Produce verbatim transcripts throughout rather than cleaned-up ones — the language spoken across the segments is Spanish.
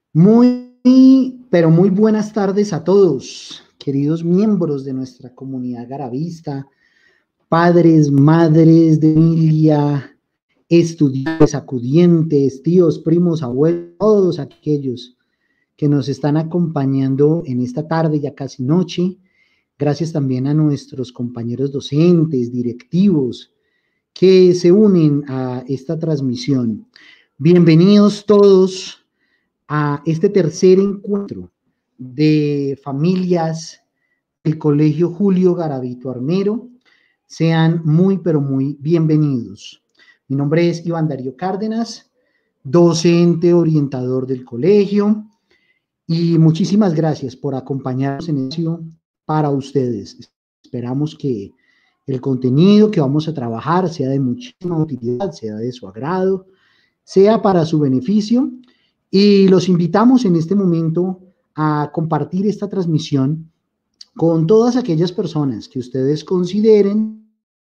Muy, pero muy buenas tardes a todos, queridos miembros de nuestra comunidad garavista, padres, madres de familia, estudiantes, acudientes, tíos, primos, abuelos, todos aquellos que nos están acompañando en esta tarde, ya casi noche. Gracias también a nuestros compañeros docentes, directivos, que se unen a esta transmisión. Bienvenidos todos a este tercer encuentro de familias del Colegio Julio Garavito Armero. Sean muy, pero muy bienvenidos. Mi nombre es Iván Darío Cárdenas, docente orientador del colegio, y muchísimas gracias por acompañarnos en eso para ustedes. Esperamos que el contenido que vamos a trabajar sea de muchísima utilidad, sea de su agrado, sea para su beneficio, y los invitamos en este momento a compartir esta transmisión con todas aquellas personas que ustedes consideren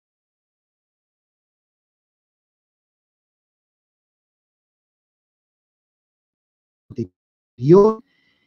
anterior.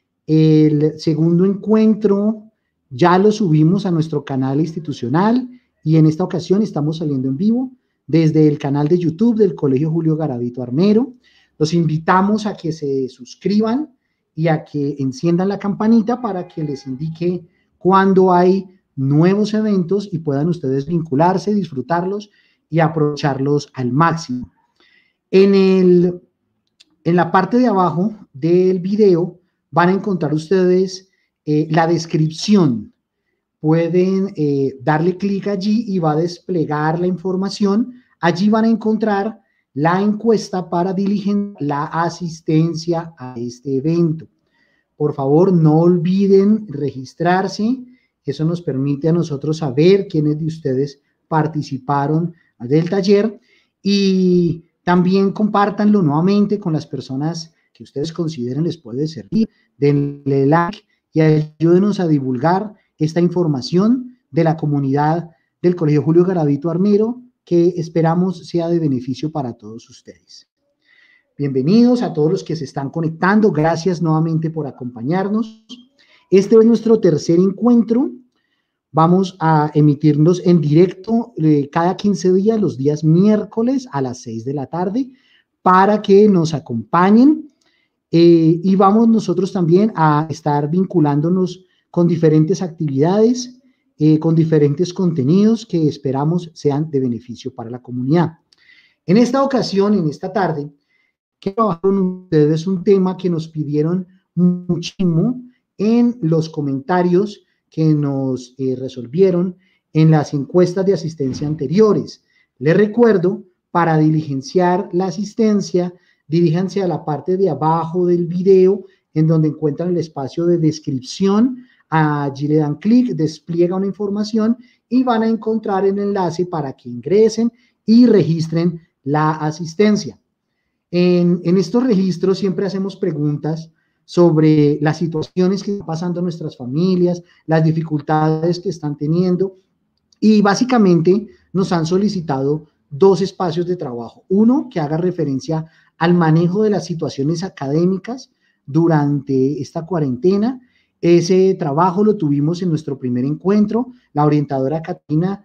El segundo encuentro ya lo subimos a nuestro canal institucional y en esta ocasión estamos saliendo en vivo desde el canal de YouTube del Colegio Julio Garavito Armero. Los invitamos a que se suscriban y a que enciendan la campanita para que les indique cuando hay nuevos eventos y puedan ustedes vincularse, disfrutarlos y aprovecharlos al máximo. En, el, en la parte de abajo del video van a encontrar ustedes eh, la descripción. Pueden eh, darle clic allí y va a desplegar la información. Allí van a encontrar la encuesta para diligenciar la asistencia a este evento. Por favor, no olviden registrarse. Eso nos permite a nosotros saber quiénes de ustedes participaron del taller, y también compártanlo nuevamente con las personas que ustedes consideren les puede servir. Denle like y ayúdenos a divulgar esta información de la comunidad del Colegio Julio Garavito Armero, que esperamos sea de beneficio para todos ustedes. Bienvenidos a todos los que se están conectando. Gracias nuevamente por acompañarnos. Este es nuestro tercer encuentro. Vamos a emitirnos en directo eh, cada quince días, los días miércoles a las seis de la tarde, para que nos acompañen. Eh, y vamos nosotros también a estar vinculándonos con diferentes actividades, eh, con diferentes contenidos que esperamos sean de beneficio para la comunidad. En esta ocasión, en esta tarde, quiero trabajar con ustedes un tema que nos pidieron muchísimo en los comentarios que nos eh, resolvieron en las encuestas de asistencia anteriores. Les recuerdo, para diligenciar la asistencia, diríjanse a la parte de abajo del video, en donde encuentran el espacio de descripción. Allí le dan clic, despliega una información y van a encontrar el enlace para que ingresen y registren la asistencia. En, en estos registros siempre hacemos preguntas sobre las situaciones que están pasando nuestras familias, las dificultades que están teniendo, y básicamente nos han solicitado dos espacios de trabajo. Uno que haga referencia al manejo de las situaciones académicas durante esta cuarentena. Ese trabajo lo tuvimos en nuestro primer encuentro. La orientadora Catina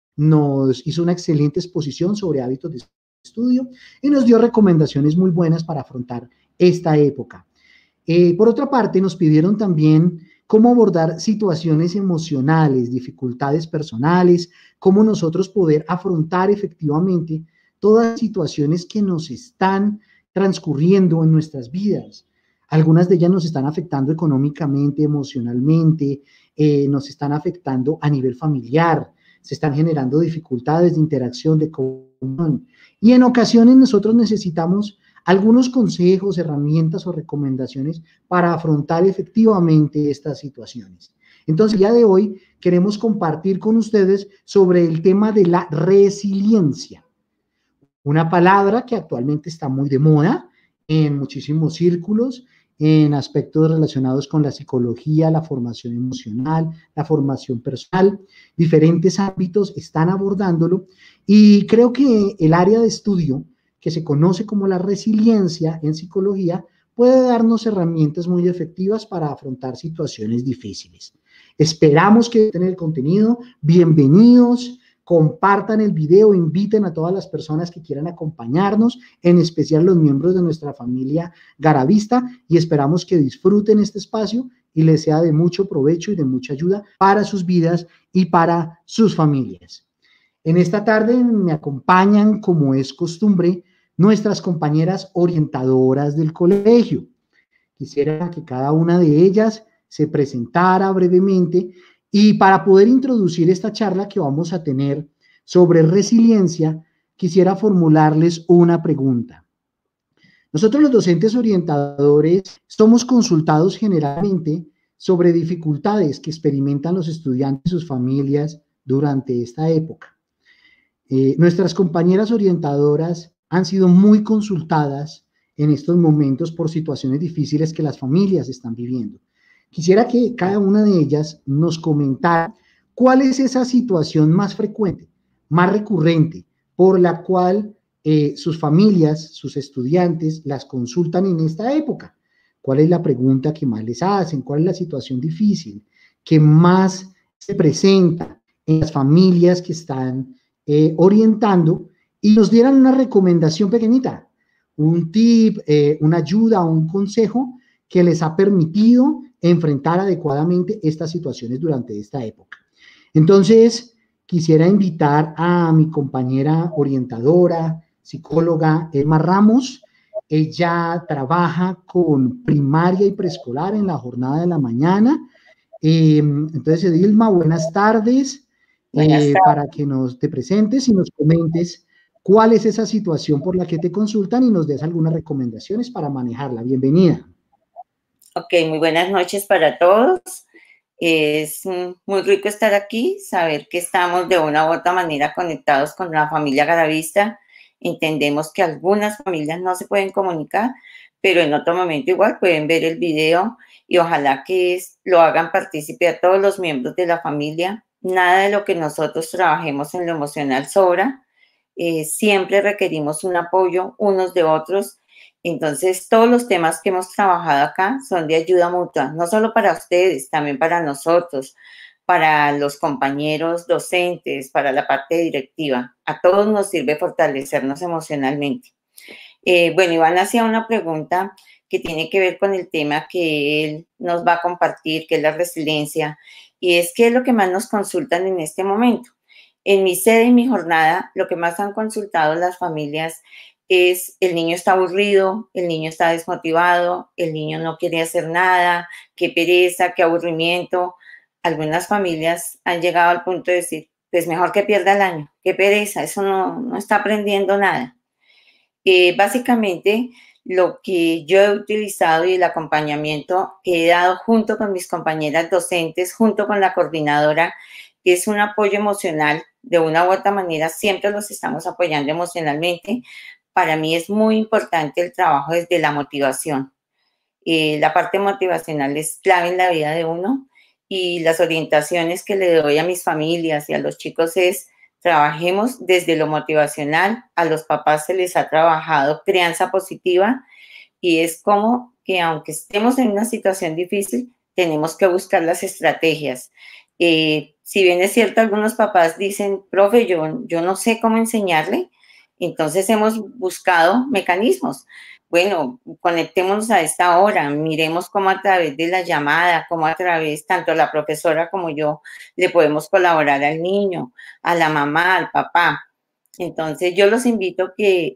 nos hizo una excelente exposición sobre hábitos de estudio y nos dio recomendaciones muy buenas para afrontar esta época. Eh, por otra parte, nos pidieron también cómo abordar situaciones emocionales, dificultades personales, cómo nosotros poder afrontar efectivamente todas las situaciones que nos están transcurriendo en nuestras vidas. Algunas de ellas nos están afectando económicamente, emocionalmente, eh, nos están afectando a nivel familiar, se están generando dificultades de interacción, de comunión, y en ocasiones nosotros necesitamos algunos consejos, herramientas o recomendaciones para afrontar efectivamente estas situaciones. Entonces, el día de hoy queremos compartir con ustedes sobre el tema de la resiliencia, una palabra que actualmente está muy de moda en muchísimos círculos, en aspectos relacionados con la psicología, la formación emocional, la formación personal. Diferentes ámbitos están abordándolo, y creo que el área de estudio que se conoce como la resiliencia en psicología puede darnos herramientas muy efectivas para afrontar situaciones difíciles. Esperamos que tengan el contenido. Bienvenidos. Compartan el video, inviten a todas las personas que quieran acompañarnos, en especial los miembros de nuestra familia Garavista, y esperamos que disfruten este espacio y les sea de mucho provecho y de mucha ayuda para sus vidas y para sus familias. En esta tarde me acompañan, como es costumbre, nuestras compañeras orientadoras del colegio. Quisiera que cada una de ellas se presentara brevemente y para poder introducir esta charla que vamos a tener sobre resiliencia, quisiera formularles una pregunta. Nosotros los docentes orientadores somos consultados generalmente sobre dificultades que experimentan los estudiantes y sus familias durante esta época. Eh, nuestras compañeras orientadoras han sido muy consultadas en estos momentos por situaciones difíciles que las familias están viviendo. Quisiera que cada una de ellas nos comentara cuál es esa situación más frecuente, más recurrente, por la cual eh, sus familias, sus estudiantes las consultan en esta época. ¿Cuál es la pregunta que más les hacen? ¿Cuál es la situación difícil que más se presenta en las familias que están eh, orientando? Y nos dieran una recomendación pequeñita, un tip, eh, una ayuda, un consejo que les ha permitido enfrentar adecuadamente estas situaciones durante esta época. Entonces, quisiera invitar a mi compañera orientadora, psicóloga Emma Ramos. Ella trabaja con primaria y preescolar en la jornada de la mañana. Eh, entonces, Edilma, buenas tardes. Buenas Eh, tardes. para que nos te presentes y nos comentes cuál es esa situación por la que te consultan y nos des algunas recomendaciones para manejarla. Bienvenida. Ok, muy buenas noches para todos. Es muy rico estar aquí, saber que estamos de una u otra manera conectados con la familia Garavista. Entendemos que algunas familias no se pueden comunicar, pero en otro momento igual pueden ver el video y ojalá que lo hagan partícipe a todos los miembros de la familia. Nada de lo que nosotros trabajemos en lo emocional sobra. Eh, siempre requerimos un apoyo unos de otros. Entonces, todos los temas que hemos trabajado acá son de ayuda mutua, no solo para ustedes, también para nosotros, para los compañeros docentes, para la parte directiva. A todos nos sirve fortalecernos emocionalmente. Eh, bueno, Iván hacía una pregunta que tiene que ver con el tema que él nos va a compartir, que es la resiliencia, y es qué es lo que más nos consultan en este momento. En mi sede y mi jornada, lo que más han consultado las familias es el niño está aburrido, el niño está desmotivado, el niño no quiere hacer nada, qué pereza, qué aburrimiento. Algunas familias han llegado al punto de decir, pues mejor que pierda el año, qué pereza, eso no, no está aprendiendo nada. Eh, básicamente, lo que yo he utilizado y el acompañamiento que he dado junto con mis compañeras docentes, junto con la coordinadora, es un apoyo emocional. De una u otra manera, siempre los estamos apoyando emocionalmente. Para mí es muy importante el trabajo desde la motivación. Eh, la parte motivacional es clave en la vida de uno y las orientaciones que le doy a mis familias y a los chicos es trabajemos desde lo motivacional. A los papás se les ha trabajado crianza positiva y es como que aunque estemos en una situación difícil, tenemos que buscar las estrategias. Eh, si bien es cierto, algunos papás dicen, profe, yo, yo no sé cómo enseñarle, entonces hemos buscado mecanismos. Bueno, conectémonos a esta hora, miremos cómo a través de la llamada, cómo a través, tanto la profesora como yo, le podemos colaborar al niño, a la mamá, al papá. Entonces yo los invito a que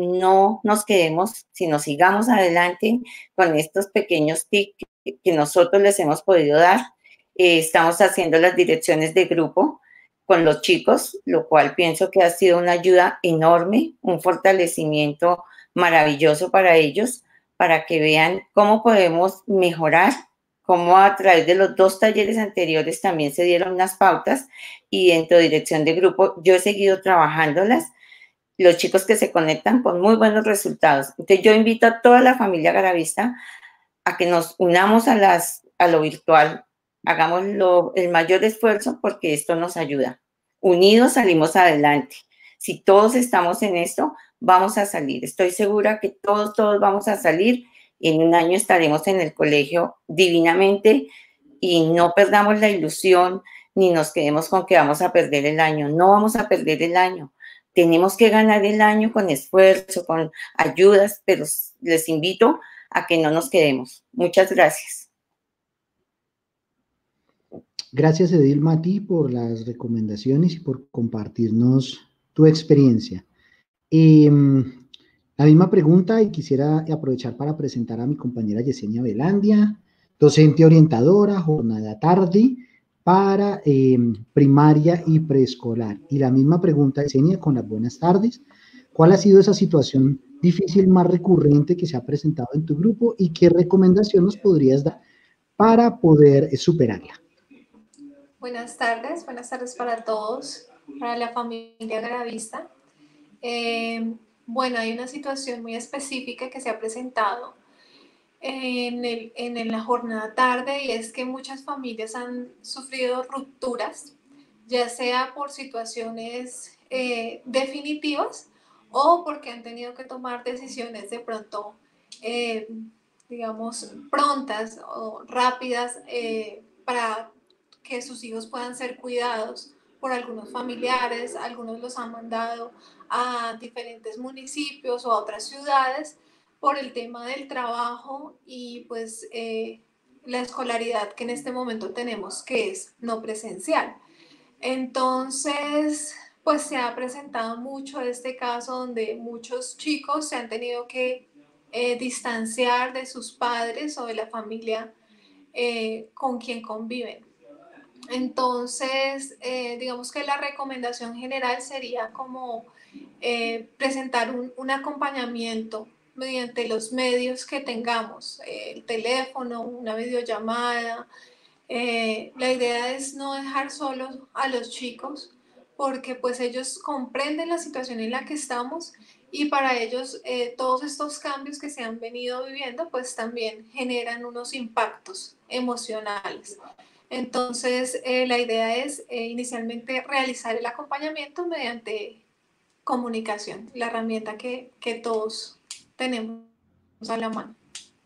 no nos quedemos, sino sigamos adelante con estos pequeños tips que, que nosotros les hemos podido dar. Eh, estamos haciendo las direcciones de grupo con los chicos, lo cual pienso que ha sido una ayuda enorme, un fortalecimiento maravilloso para ellos, para que vean cómo podemos mejorar, cómo a través de los dos talleres anteriores también se dieron unas pautas y dentro de dirección de grupo yo he seguido trabajándolas. Los chicos que se conectan con muy buenos resultados. Entonces yo invito a toda la familia Garavista a que nos unamos a, las, a lo virtual, hagamos lo, el mayor esfuerzo porque esto nos ayuda. Unidos salimos adelante. Si todos estamos en esto, vamos a salir. Estoy segura que todos, todos vamos a salir En un año estaremos en el colegio divinamente y no perdamos la ilusión ni nos quedemos con que vamos a perder el año. No vamos a perder el año. Tenemos que ganar el año con esfuerzo, con ayudas, pero les invito a que no nos quedemos. Muchas gracias. Gracias, Edilma, a ti por las recomendaciones y por compartirnos tu experiencia. Eh, la misma pregunta, y quisiera aprovechar para presentar a mi compañera Yesenia Velandia, docente orientadora, jornada tarde para eh, primaria y preescolar. Y la misma pregunta, Yesenia, con las buenas tardes. ¿Cuál ha sido esa situación difícil más recurrente que se ha presentado en tu grupo y qué recomendación nos podrías dar para poder eh, superarla? Buenas tardes, buenas tardes para todos, para la familia Gravista. Eh, bueno, hay una situación muy específica que se ha presentado en, el, en la jornada tarde y es que muchas familias han sufrido rupturas, ya sea por situaciones eh, definitivas o porque han tenido que tomar decisiones de pronto, eh, digamos, prontas o rápidas eh, para que sus hijos puedan ser cuidados por algunos familiares. Algunos los han mandado a diferentes municipios o a otras ciudades por el tema del trabajo y pues eh, la escolaridad que en este momento tenemos, que es no presencial. Entonces, pues se ha presentado mucho este caso donde muchos chicos se han tenido que eh, distanciar de sus padres o de la familia eh, con quien conviven. Entonces, eh, digamos que la recomendación general sería como eh, presentar un, un acompañamiento mediante los medios que tengamos, eh, el teléfono, una videollamada. Eh, la idea es no dejar solos a los chicos porque pues ellos comprenden la situación en la que estamos y para ellos eh, todos estos cambios que se han venido viviendo pues también generan unos impactos emocionales. Entonces, eh, la idea es eh, inicialmente realizar el acompañamiento mediante comunicación, la herramienta que, que todos tenemos a la mano.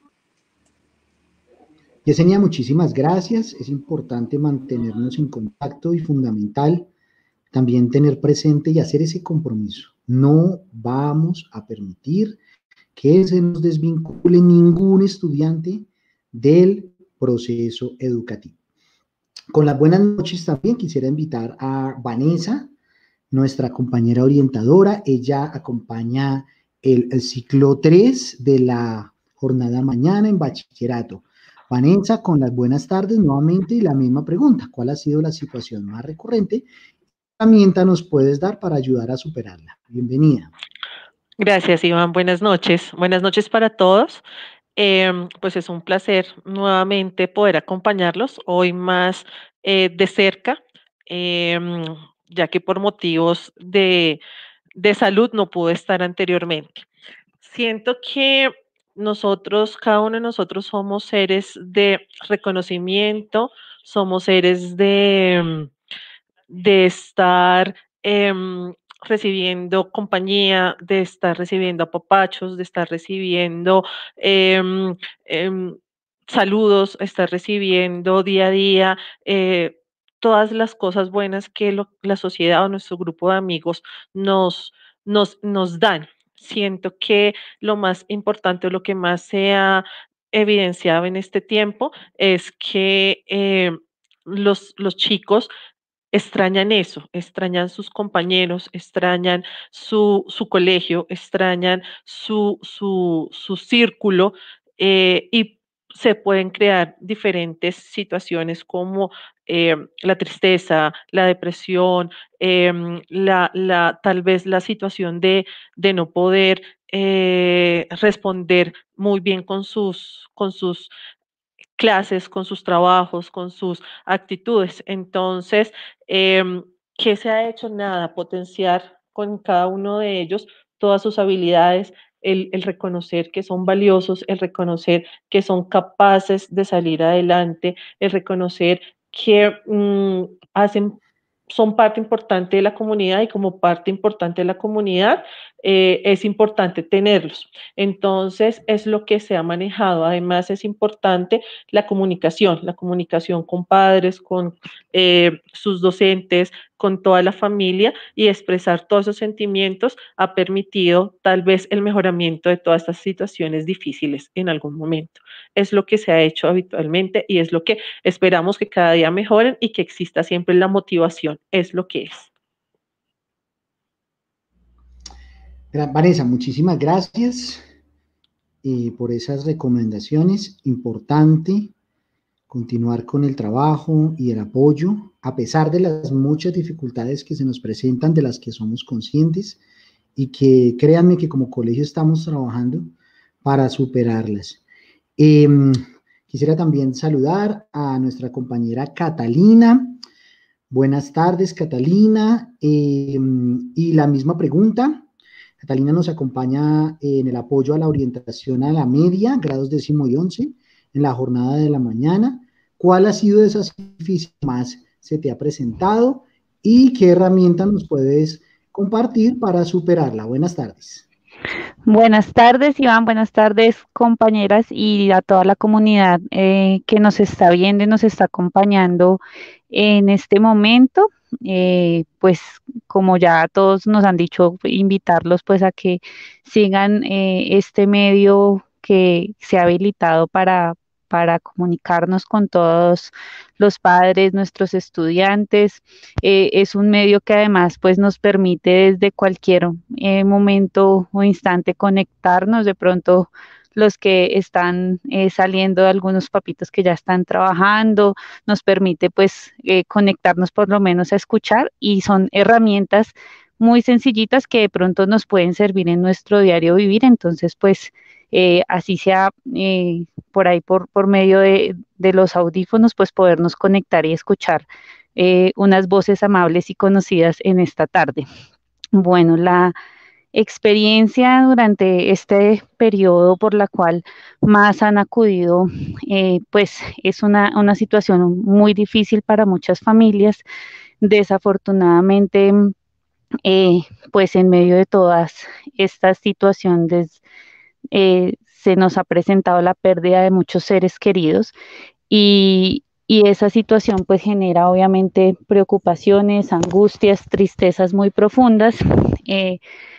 Yesenia, muchísimas gracias. Es importante mantenernos en contacto y fundamental también tener presente y hacer ese compromiso. No vamos a permitir que se nos desvincule ningún estudiante del proceso educativo. Con las buenas noches también quisiera invitar a Vanessa, nuestra compañera orientadora. Ella acompaña el, el ciclo tres de la jornada mañana en bachillerato. Vanessa, con las buenas tardes nuevamente y la misma pregunta. ¿Cuál ha sido la situación más recurrente? ¿Qué herramienta nos puedes dar para ayudar a superarla? Bienvenida. Gracias, Iván. Buenas noches. Buenas noches para todos. Eh, pues es un placer nuevamente poder acompañarlos hoy más eh, de cerca, eh, ya que por motivos de, de salud no pude estar anteriormente. Siento que nosotros, cada uno de nosotros somos seres de reconocimiento, somos seres de, de estar eh, recibiendo compañía, de estar recibiendo apapachos, de estar recibiendo eh, eh, saludos, estar recibiendo día a día eh, todas las cosas buenas que lo, la sociedad o nuestro grupo de amigos nos, nos, nos dan. Siento que lo más importante, lo que más se ha evidenciado en este tiempo es que eh, los, los chicos extrañan eso, extrañan sus compañeros, extrañan su, su colegio, extrañan su, su, su círculo eh, y se pueden crear diferentes situaciones como eh, la tristeza, la depresión, eh, la, la, tal vez la situación de, de no poder eh, responder muy bien con sus, con sus clases, con sus trabajos, con sus actitudes. Entonces, eh, ¿qué se ha hecho? Nada, potenciar con cada uno de ellos todas sus habilidades, el, el reconocer que son valiosos, el reconocer que son capaces de salir adelante, el reconocer que mmm, hacen son parte importante de la comunidad y como parte importante de la comunidad eh, es importante tenerlos. Entonces, es lo que se ha manejado. Además, es importante la comunicación, la comunicación con padres, con eh, sus docentes, con toda la familia, y expresar todos esos sentimientos ha permitido tal vez el mejoramiento de todas estas situaciones difíciles en algún momento. Es lo que se ha hecho habitualmente y es lo que esperamos que cada día mejoren y que exista siempre la motivación. Es lo que es. Vanessa, muchísimas gracias eh, por esas recomendaciones. Importante continuar con el trabajo y el apoyo, a pesar de las muchas dificultades que se nos presentan, de las que somos conscientes, y que créanme que como colegio estamos trabajando para superarlas. Eh, quisiera también saludar a nuestra compañera Catalina. Buenas tardes, Catalina. Eh, y la misma pregunta. Catalina nos acompaña en el apoyo a la orientación a la media, grados décimo y once, en la jornada de la mañana. ¿Cuál ha sido esa difícil más se te ha presentado y qué herramienta nos puedes compartir para superarla? Buenas tardes. Buenas tardes, Iván. Buenas tardes, compañeras, y a toda la comunidad eh, que nos está viendo y nos está acompañando en este momento. Eh, pues como ya todos nos han dicho, invitarlos pues a que sigan eh, este medio que se ha habilitado para, para comunicarnos con todos los padres, nuestros estudiantes. Eh, es un medio que además pues nos permite desde cualquier eh, momento o instante conectarnos. De pronto los que están eh, saliendo de algunos papitos que ya están trabajando, nos permite pues eh, conectarnos por lo menos a escuchar, y son herramientas muy sencillitas que de pronto nos pueden servir en nuestro diario vivir. Entonces pues eh, así sea eh, por ahí por, por medio de, de los audífonos, pues podernos conectar y escuchar eh, unas voces amables y conocidas en esta tarde. Bueno, la experiencia durante este periodo por la cual más han acudido, eh, pues es una, una situación muy difícil para muchas familias. Desafortunadamente, eh, pues en medio de todas estas situaciones, eh, se nos ha presentado la pérdida de muchos seres queridos, y, y esa situación pues genera obviamente preocupaciones, angustias, tristezas muy profundas. Eh,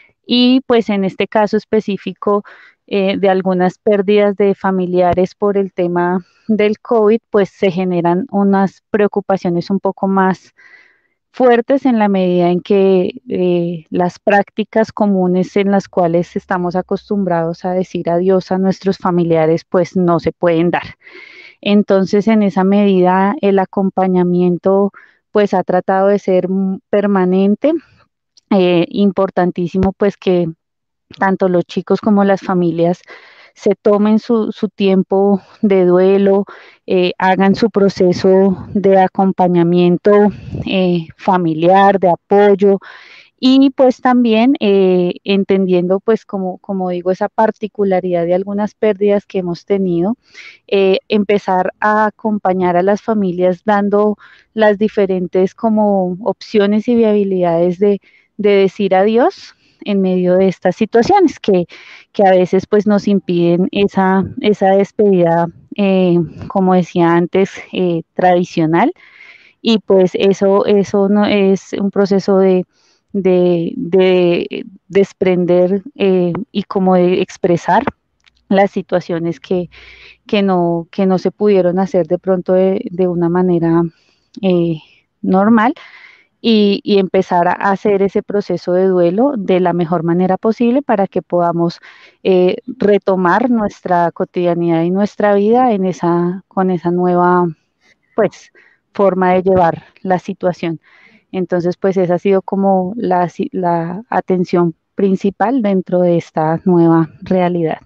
y pues en este caso específico eh, de algunas pérdidas de familiares por el tema del COVID, pues se generan unas preocupaciones un poco más fuertes en la medida en que eh, las prácticas comunes en las cuales estamos acostumbrados a decir adiós a nuestros familiares pues no se pueden dar. Entonces, en esa medida, el acompañamiento pues ha tratado de ser permanente. Eh, importantísimo pues que tanto los chicos como las familias se tomen su, su tiempo de duelo, eh, hagan su proceso de acompañamiento eh, familiar, de apoyo, y pues también eh, entendiendo pues como, como digo, esa particularidad de algunas pérdidas que hemos tenido, eh, empezar a acompañar a las familias dando las diferentes como opciones y viabilidades de, de decir adiós en medio de estas situaciones que, que a veces pues nos impiden esa, esa despedida, eh, como decía antes, eh, tradicional. Y pues eso, eso no es un proceso de, de, de desprender eh, y como de expresar las situaciones que, que, no, que no se pudieron hacer de pronto de, de una manera eh, normal. Y, y empezar a hacer ese proceso de duelo de la mejor manera posible para que podamos eh, retomar nuestra cotidianidad y nuestra vida en esa, con esa nueva pues forma de llevar la situación. Entonces, pues esa ha sido como la, la atención principal dentro de esta nueva realidad.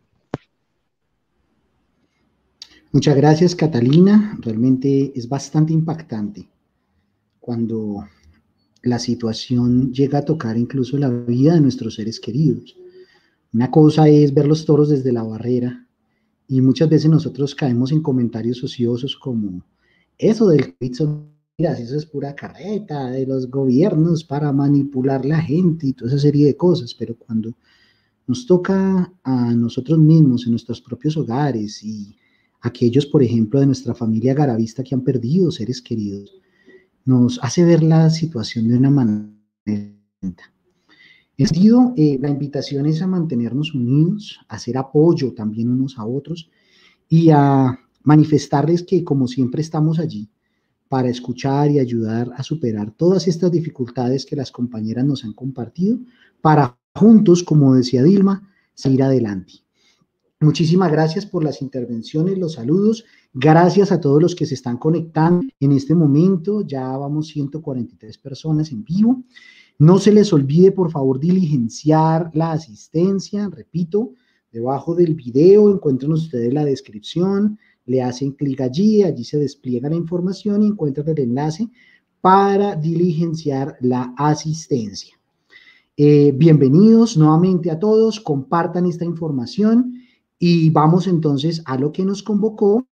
Muchas gracias, Catalina. Realmente es bastante impactante cuando la situación llega a tocar incluso la vida de nuestros seres queridos. Una cosa es ver los toros desde la barrera, y muchas veces nosotros caemos en comentarios ociosos como eso del COVID son eso es pura carreta de los gobiernos para manipular la gente y toda esa serie de cosas, pero cuando nos toca a nosotros mismos en nuestros propios hogares y aquellos, por ejemplo, de nuestra familia garavista que han perdido seres queridos, nos hace ver la situación de una manera distinta. En ese sentido, eh, la invitación es a mantenernos unidos, a hacer apoyo también unos a otros y a manifestarles que, como siempre, estamos allí para escuchar y ayudar a superar todas estas dificultades que las compañeras nos han compartido, para juntos, como decía Dilma, seguir adelante. Muchísimas gracias por las intervenciones, los saludos. Gracias a todos los que se están conectando en este momento. Ya vamos ciento cuarenta y tres personas en vivo. No se les olvide, por favor, diligenciar la asistencia. Repito, debajo del video encuentran ustedes la descripción. Le hacen clic allí, allí se despliega la información y encuentran el enlace para diligenciar la asistencia. Eh, bienvenidos nuevamente a todos, compartan esta información y vamos entonces a lo que nos convocó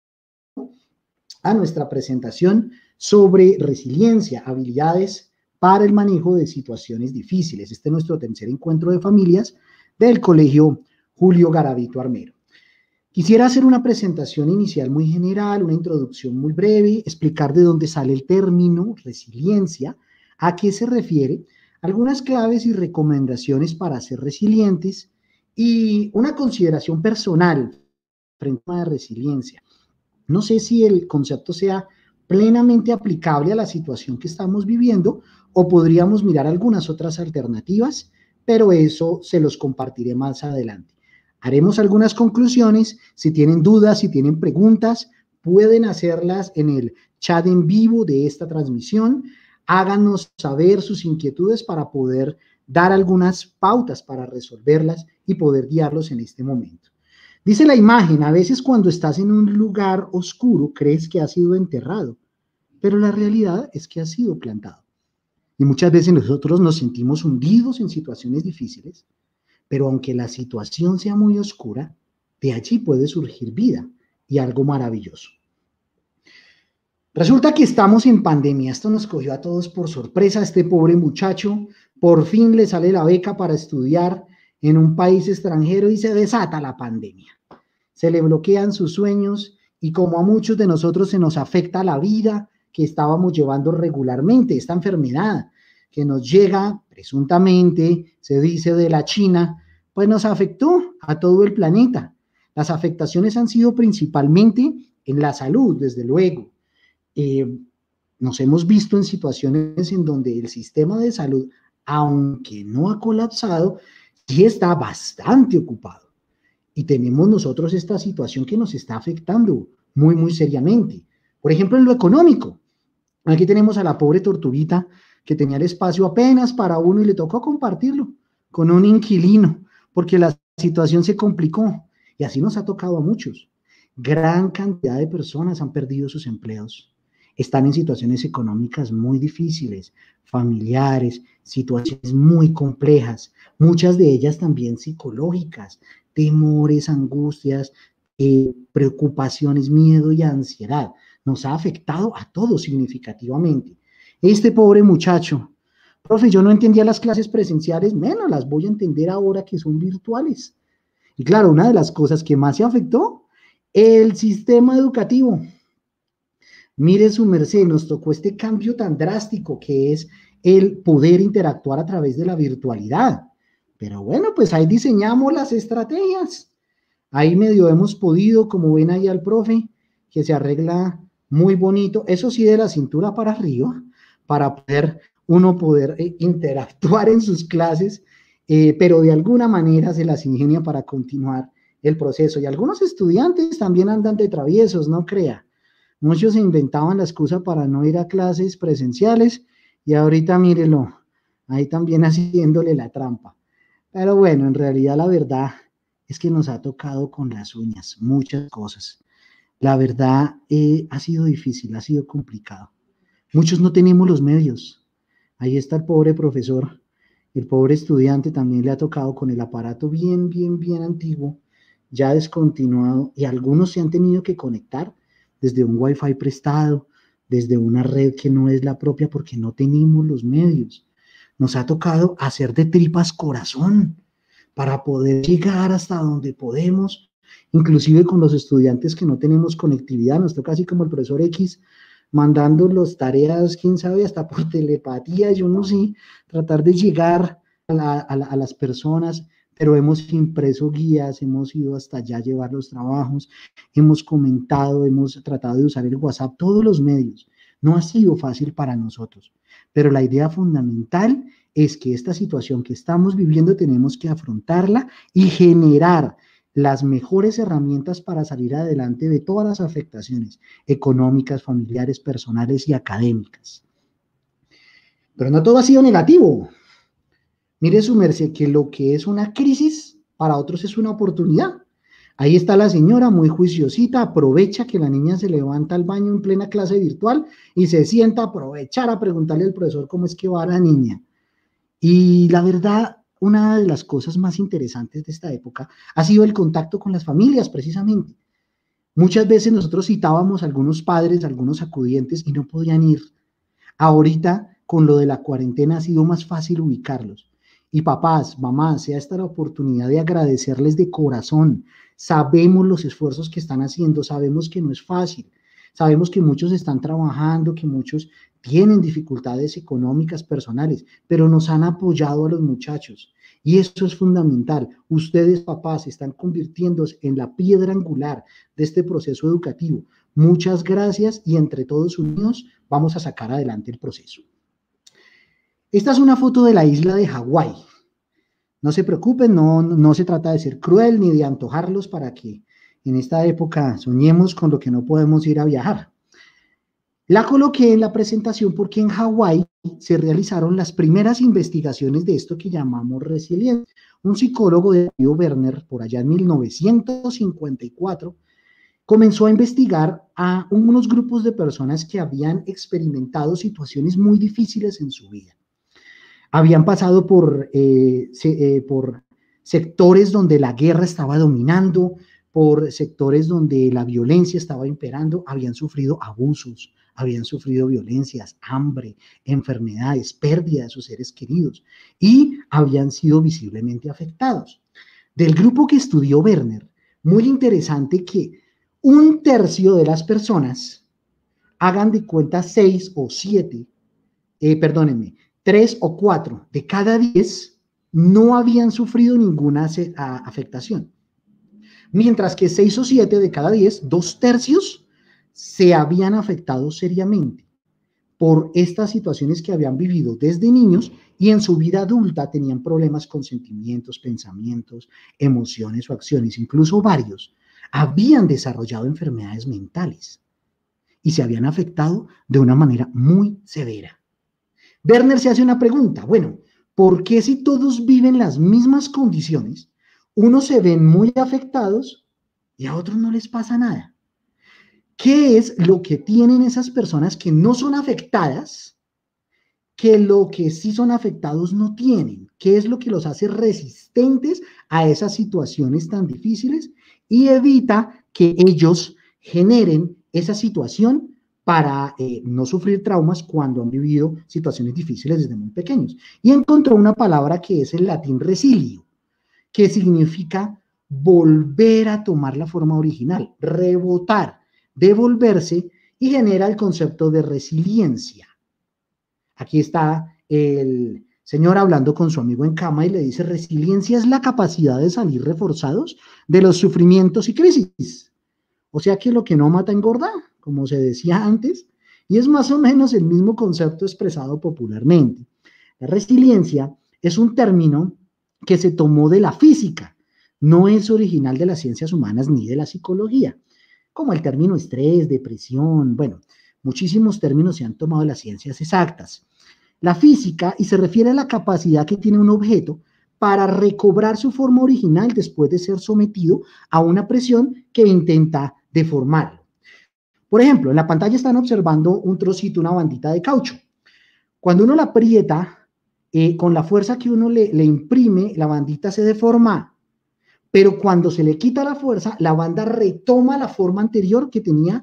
a nuestra presentación sobre resiliencia, habilidades para el manejo de situaciones difíciles. Este es nuestro tercer encuentro de familias del Colegio Julio Garavito Armero. Quisiera hacer una presentación inicial muy general, una introducción muy breve, explicar de dónde sale el término resiliencia, a qué se refiere, algunas claves y recomendaciones para ser resilientes y una consideración personal frente a la resiliencia. No sé si el concepto sea plenamente aplicable a la situación que estamos viviendo o podríamos mirar algunas otras alternativas, pero eso se los compartiré más adelante. Haremos algunas conclusiones. Si tienen dudas, si tienen preguntas, pueden hacerlas en el chat en vivo de esta transmisión. Háganos saber sus inquietudes para poder dar algunas pautas para resolverlas y poder guiarlos en este momento. Dice la imagen, a veces cuando estás en un lugar oscuro crees que has sido enterrado, pero la realidad es que has sido plantado. Y muchas veces nosotros nos sentimos hundidos en situaciones difíciles, pero aunque la situación sea muy oscura, de allí puede surgir vida y algo maravilloso. Resulta que estamos en pandemia, esto nos cogió a todos por sorpresa. Este pobre muchacho por fin le sale la beca para estudiar en un país extranjero y se desata la pandemia. Se le bloquean sus sueños y como a muchos de nosotros se nos afecta la vida que estábamos llevando regularmente, esta enfermedad que nos llega presuntamente, se dice de la China, pues nos afectó a todo el planeta. Las afectaciones han sido principalmente en la salud, desde luego. Eh, nos hemos visto en situaciones en donde el sistema de salud, aunque no ha colapsado, sí está bastante ocupado. Y tenemos nosotros esta situación que nos está afectando muy, muy seriamente. Por ejemplo, en lo económico. Aquí tenemos a la pobre tortuguita que tenía el espacio apenas para uno y le tocó compartirlo con un inquilino porque la situación se complicó y así nos ha tocado a muchos. Gran cantidad de personas han perdido sus empleos, están en situaciones económicas muy difíciles, familiares, situaciones muy complejas, muchas de ellas también psicológicas, temores, angustias, eh, preocupaciones, miedo y ansiedad. Nos ha afectado a todos significativamente. Este pobre muchacho, profe, yo no entendía las clases presenciales, menos las voy a entender ahora que son virtuales. Y claro, una de las cosas que más se afectó, el sistema educativo. Mire su merced, nos tocó este cambio tan drástico que es el poder interactuar a través de la virtualidad. Pero bueno, pues ahí diseñamos las estrategias. Ahí medio hemos podido, como ven ahí al profe, que se arregla muy bonito, eso sí de la cintura para arriba, para poder uno poder eh, interactuar en sus clases, eh, pero de alguna manera se las ingenia para continuar el proceso. Y algunos estudiantes también andan de traviesos, no crea. Muchos se inventaban la excusa para no ir a clases presenciales y ahorita mírelo, ahí también haciéndole la trampa. Pero bueno, en realidad la verdad es que nos ha tocado con las uñas muchas cosas. La verdad eh, ha sido difícil, ha sido complicado. Muchos no tenemos los medios. Ahí está el pobre profesor, el pobre estudiante también le ha tocado con el aparato bien, bien, bien antiguo, ya descontinuado, y algunos se han tenido que conectar desde un wifi prestado, desde una red que no es la propia porque no tenemos los medios. Nos ha tocado hacer de tripas corazón para poder llegar hasta donde podemos, inclusive con los estudiantes que no tenemos conectividad. Nos toca así como el profesor X, mandando las tareas, quién sabe, hasta por telepatía, yo no sé, tratar de llegar a, la, a, la, a las personas, pero hemos impreso guías, hemos ido hasta allá a llevar los trabajos, hemos comentado, hemos tratado de usar el WhatsApp, todos los medios. No ha sido fácil para nosotros, pero la idea fundamental es que esta situación que estamos viviendo tenemos que afrontarla y generar las mejores herramientas para salir adelante de todas las afectaciones económicas, familiares, personales y académicas. Pero no todo ha sido negativo. Mire su merced que lo que es una crisis para otros es una oportunidad. Ahí está la señora muy juiciosita, aprovecha que la niña se levanta al baño en plena clase virtual y se sienta a aprovechar a preguntarle al profesor cómo es que va la niña. Y la verdad, una de las cosas más interesantes de esta época ha sido el contacto con las familias, precisamente. Muchas veces nosotros citábamos a algunos padres, a algunos acudientes y no podían ir. Ahorita, con lo de la cuarentena, ha sido más fácil ubicarlos. Y papás, mamás, sea esta la oportunidad de agradecerles de corazón. Sabemos los esfuerzos que están haciendo, sabemos que no es fácil, sabemos que muchos están trabajando, que muchos tienen dificultades económicas, personales, pero nos han apoyado a los muchachos. Y eso es fundamental. Ustedes, papás, están convirtiéndose en la piedra angular de este proceso educativo. Muchas gracias y entre todos unidos vamos a sacar adelante el proceso. Esta es una foto de la isla de Hawái. No se preocupen, no, no se trata de ser cruel ni de antojarlos para que en esta época soñemos con lo que no podemos ir a viajar. La coloqué en la presentación porque en Hawái se realizaron las primeras investigaciones de esto que llamamos resiliencia. Un psicólogo de Werner, por allá en mil novecientos cincuenta y cuatro, comenzó a investigar a unos grupos de personas que habían experimentado situaciones muy difíciles en su vida. Habían pasado por, eh, se, eh, por sectores donde la guerra estaba dominando, por sectores donde la violencia estaba imperando, habían sufrido abusos, habían sufrido violencias, hambre, enfermedades, pérdida de sus seres queridos y habían sido visiblemente afectados. Del grupo que estudió Werner, muy interesante que un tercio de las personas, hagan de cuenta seis o siete, eh, perdónenme, tres o cuatro de cada diez no habían sufrido ninguna afectación. Mientras que seis o siete de cada diez, dos tercios, se habían afectado seriamente por estas situaciones que habían vivido desde niños y en su vida adulta tenían problemas con sentimientos, pensamientos, emociones o acciones, incluso varios habían desarrollado enfermedades mentales y se habían afectado de una manera muy severa. Werner se hace una pregunta, bueno, ¿por qué si todos viven las mismas condiciones, unos se ven muy afectados y a otros no les pasa nada? ¿Qué es lo que tienen esas personas que no son afectadas, que lo que sí son afectados no tienen? ¿Qué es lo que los hace resistentes a esas situaciones tan difíciles y evita que ellos generen esa situación para eh, no sufrir traumas cuando han vivido situaciones difíciles desde muy pequeños? Y encontró una palabra que es el latín resilio, que significa volver a tomar la forma original, rebotar, devolverse, y genera el concepto de resiliencia. Aquí está el señor hablando con su amigo en cama y le dice: resiliencia es la capacidad de salir reforzados de los sufrimientos y crisis. O sea que lo que no mata engorda, como se decía antes, y es más o menos el mismo concepto expresado popularmente. La resiliencia es un término que se tomó de la física, no es original de las ciencias humanas ni de la psicología, como el término estrés, depresión, bueno, muchísimos términos se han tomado de las ciencias exactas. La física, y se refiere a la capacidad que tiene un objeto para recobrar su forma original después de ser sometido a una presión que intenta deformarlo. Por ejemplo, en la pantalla están observando un trocito, una bandita de caucho. Cuando uno la aprieta, eh, con la fuerza que uno le, le imprime, la bandita se deforma. Pero cuando se le quita la fuerza, la banda retoma la forma anterior que tenía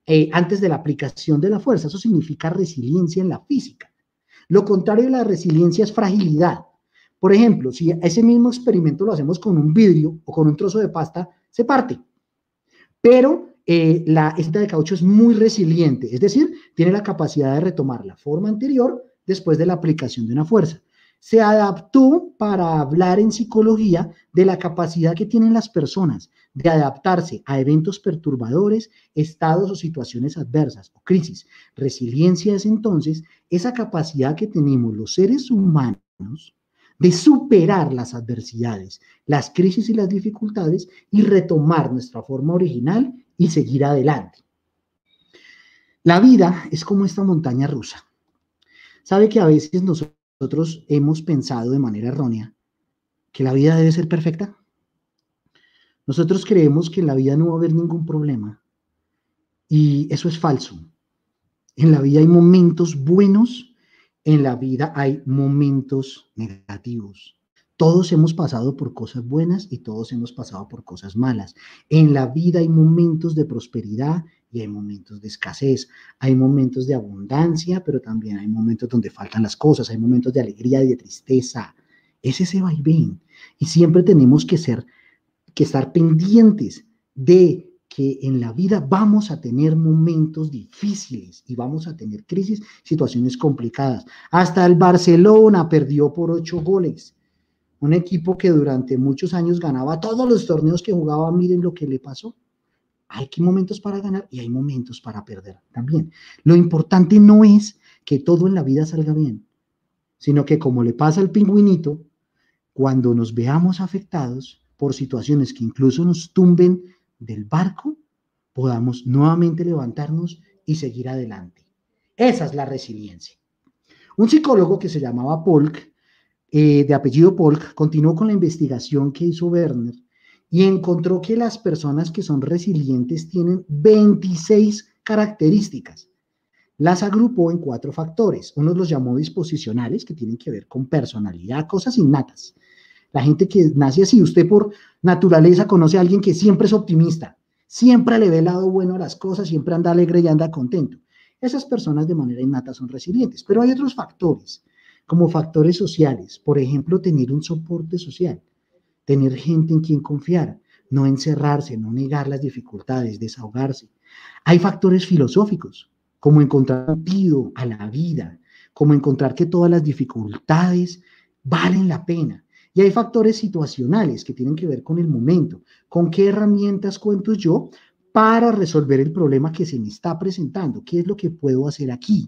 eh, antes de la aplicación de la fuerza. Eso significa resiliencia en la física. Lo contrario de la resiliencia es fragilidad. Por ejemplo, si ese mismo experimento lo hacemos con un vidrio o con un trozo de pasta, se parte. Pero eh, la cinta de caucho es muy resiliente, es decir, tiene la capacidad de retomar la forma anterior después de la aplicación de una fuerza. Se adaptó para hablar en psicología de la capacidad que tienen las personas de adaptarse a eventos perturbadores, estados o situaciones adversas o crisis. Resiliencia es entonces esa capacidad que tenemos los seres humanos de superar las adversidades, las crisis y las dificultades y retomar nuestra forma original y seguir adelante. La vida es como esta montaña rusa. Sabe que a veces nosotros hemos pensado de manera errónea que la vida debe ser perfecta. Nosotros creemos que en la vida no va a haber ningún problema y eso es falso. En la vida hay momentos buenos, en la vida hay momentos negativos. Todos hemos pasado por cosas buenas y todos hemos pasado por cosas malas. En la vida hay momentos de prosperidad y hay momentos de escasez. Hay momentos de abundancia, pero también hay momentos donde faltan las cosas. Hay momentos de alegría y de tristeza. Es ese vaivén. Y siempre tenemos que ser, que estar pendientes de que en la vida vamos a tener momentos difíciles y vamos a tener crisis, situaciones complicadas. Hasta el Barcelona perdió por ocho goles. Un equipo que durante muchos años ganaba todos los torneos que jugaba, miren lo que le pasó. Hay momentos para ganar y hay momentos para perder también. Lo importante no es que todo en la vida salga bien, sino que como le pasa al pingüinito, cuando nos veamos afectados por situaciones que incluso nos tumben del barco, podamos nuevamente levantarnos y seguir adelante. Esa es la resiliencia. Un psicólogo que se llamaba Polk, eh, de apellido Polk, continuó con la investigación que hizo Werner y encontró que las personas que son resilientes tienen veintiséis características. Las agrupó en cuatro factores. Unos los llamó disposicionales, que tienen que ver con personalidad, cosas innatas. La gente que nace así, usted por naturaleza conoce a alguien que siempre es optimista, siempre le ve el lado bueno a las cosas, siempre anda alegre y anda contento. Esas personas de manera innata son resilientes, pero hay otros factores, como factores sociales, por ejemplo, tener un soporte social, tener gente en quien confiar, no encerrarse, no negar las dificultades, desahogarse. Hay factores filosóficos, como encontrar sentido a la vida, como encontrar que todas las dificultades valen la pena. Y hay factores situacionales que tienen que ver con el momento, con qué herramientas cuento yo para resolver el problema que se me está presentando, qué es lo que puedo hacer aquí.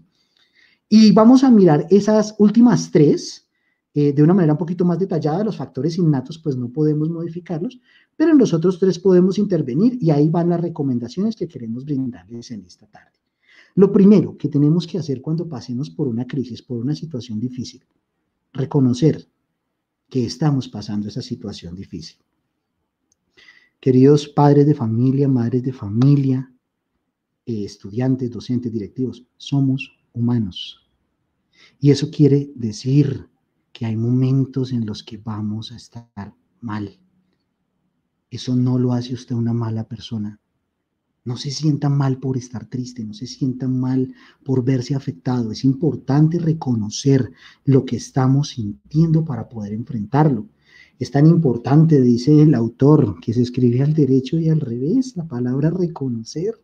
Y vamos a mirar esas últimas tres eh, de una manera un poquito más detallada. Los factores innatos pues no podemos modificarlos, pero en los otros tres podemos intervenir y ahí van las recomendaciones que queremos brindarles en esta tarde. Lo primero que tenemos que hacer cuando pasemos por una crisis, por una situación difícil, reconocer que estamos pasando esa situación difícil. Queridos padres de familia, madres de familia, eh, estudiantes, docentes, directivos, somos humanos. Y eso quiere decir que hay momentos en los que vamos a estar mal. Eso no lo hace usted una mala persona. No se sienta mal por estar triste, no se sienta mal por verse afectado. Es importante reconocer lo que estamos sintiendo para poder enfrentarlo. Es tan importante, dice el autor, que se escribe al derecho y al revés, la palabra reconocer.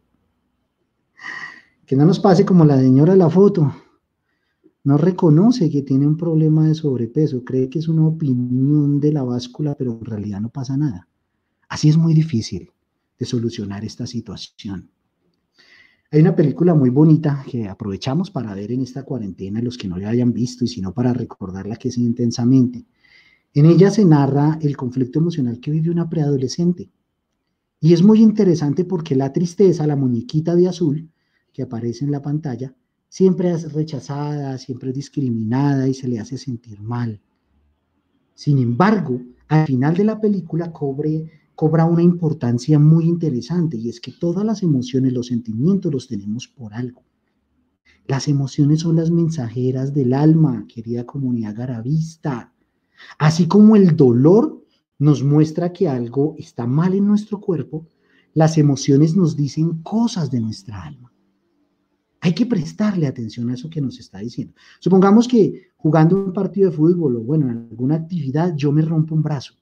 Que no nos pase como la señora de la foto. No reconoce que tiene un problema de sobrepeso, cree que es una opinión de la báscula, pero en realidad no pasa nada. Así es muy difícil de solucionar esta situación. Hay una película muy bonita que aprovechamos para ver en esta cuarentena, los que no la hayan visto, y si no para recordarla que es intensamente. En ella se narra el conflicto emocional que vive una preadolescente. Y es muy interesante porque la tristeza, la muñequita de azul que aparece en la pantalla, siempre es rechazada, siempre es discriminada y se le hace sentir mal. Sin embargo, al final de la película cobre, cobra una importancia muy interesante, y es que todas las emociones, los sentimientos los tenemos por algo. Las emociones son las mensajeras del alma, querida comunidad garavista. Así como el dolor nos muestra que algo está mal en nuestro cuerpo, las emociones nos dicen cosas de nuestra alma. Hay que prestarle atención a eso que nos está diciendo. Supongamos que jugando un partido de fútbol o bueno, en alguna actividad, yo me rompo un brazo.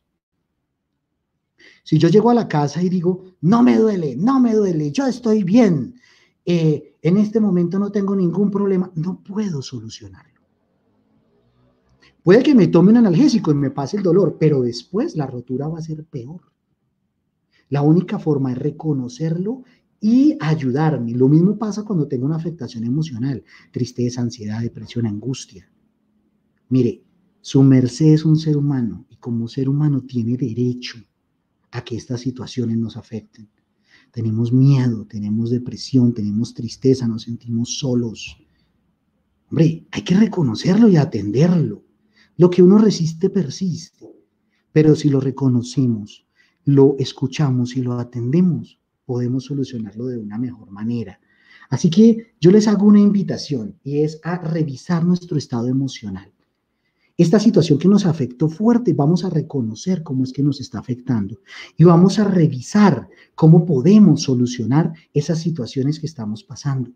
Si yo llego a la casa y digo, no me duele, no me duele, yo estoy bien, eh, en este momento no tengo ningún problema, no puedo solucionarlo. Puede que me tome un analgésico y me pase el dolor, pero después la rotura va a ser peor. La única forma es reconocerlo y ayudarme. Lo mismo pasa cuando tengo una afectación emocional, tristeza, ansiedad, depresión, angustia. Mire, su merced es un ser humano y como ser humano tiene derecho a que estas situaciones nos afecten. Tenemos miedo, tenemos depresión, tenemos tristeza, nos sentimos solos. Hombre, hay que reconocerlo y atenderlo. Lo que uno resiste persiste, pero si lo reconocemos, lo escuchamos y lo atendemos, podemos solucionarlo de una mejor manera. Así que yo les hago una invitación y es a revisar nuestro estado emocional. Esta situación que nos afectó fuerte, vamos a reconocer cómo es que nos está afectando y vamos a revisar cómo podemos solucionar esas situaciones que estamos pasando.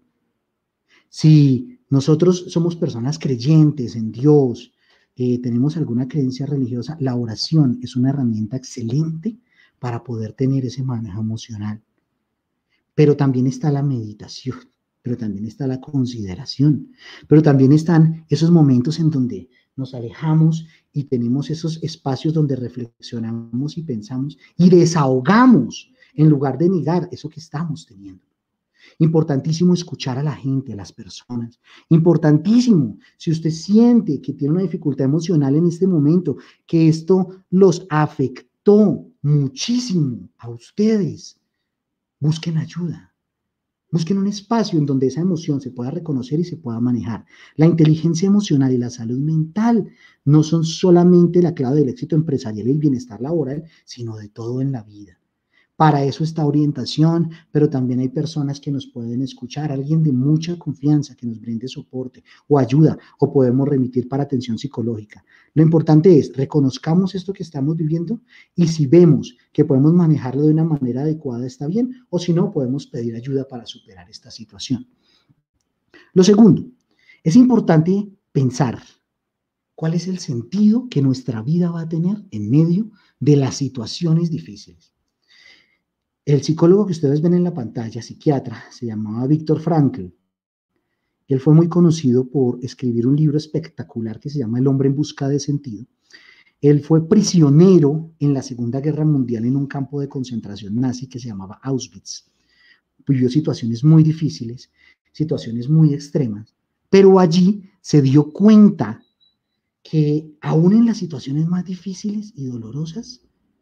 Si nosotros somos personas creyentes en Dios, eh, tenemos alguna creencia religiosa, la oración es una herramienta excelente para poder tener ese manejo emocional. Pero también está la meditación, pero también está la consideración, pero también están esos momentos en donde nos alejamos y tenemos esos espacios donde reflexionamos y pensamos y desahogamos en lugar de negar eso que estamos teniendo. Importantísimo escuchar a la gente, a las personas. Importantísimo, si usted siente que tiene una dificultad emocional en este momento, que esto los afectó muchísimo a ustedes, busquen ayuda. Busquen un espacio en donde esa emoción se pueda reconocer y se pueda manejar. La inteligencia emocional y la salud mental no son solamente la clave del éxito empresarial y el bienestar laboral, sino de todo en la vida. Para eso está orientación, pero también hay personas que nos pueden escuchar, alguien de mucha confianza que nos brinde soporte o ayuda, o podemos remitir para atención psicológica. Lo importante es, reconozcamos esto que estamos viviendo y si vemos que podemos manejarlo de una manera adecuada, está bien, o si no, podemos pedir ayuda para superar esta situación. Lo segundo, es importante pensar cuál es el sentido que nuestra vida va a tener en medio de las situaciones difíciles. El psicólogo que ustedes ven en la pantalla, psiquiatra, se llamaba Viktor Frankl. Él fue muy conocido por escribir un libro espectacular que se llama El hombre en busca de sentido. Él fue prisionero en la Segunda Guerra Mundial en un campo de concentración nazi que se llamaba Auschwitz. Vivió situaciones muy difíciles, situaciones muy extremas, pero allí se dio cuenta que aún en las situaciones más difíciles y dolorosas,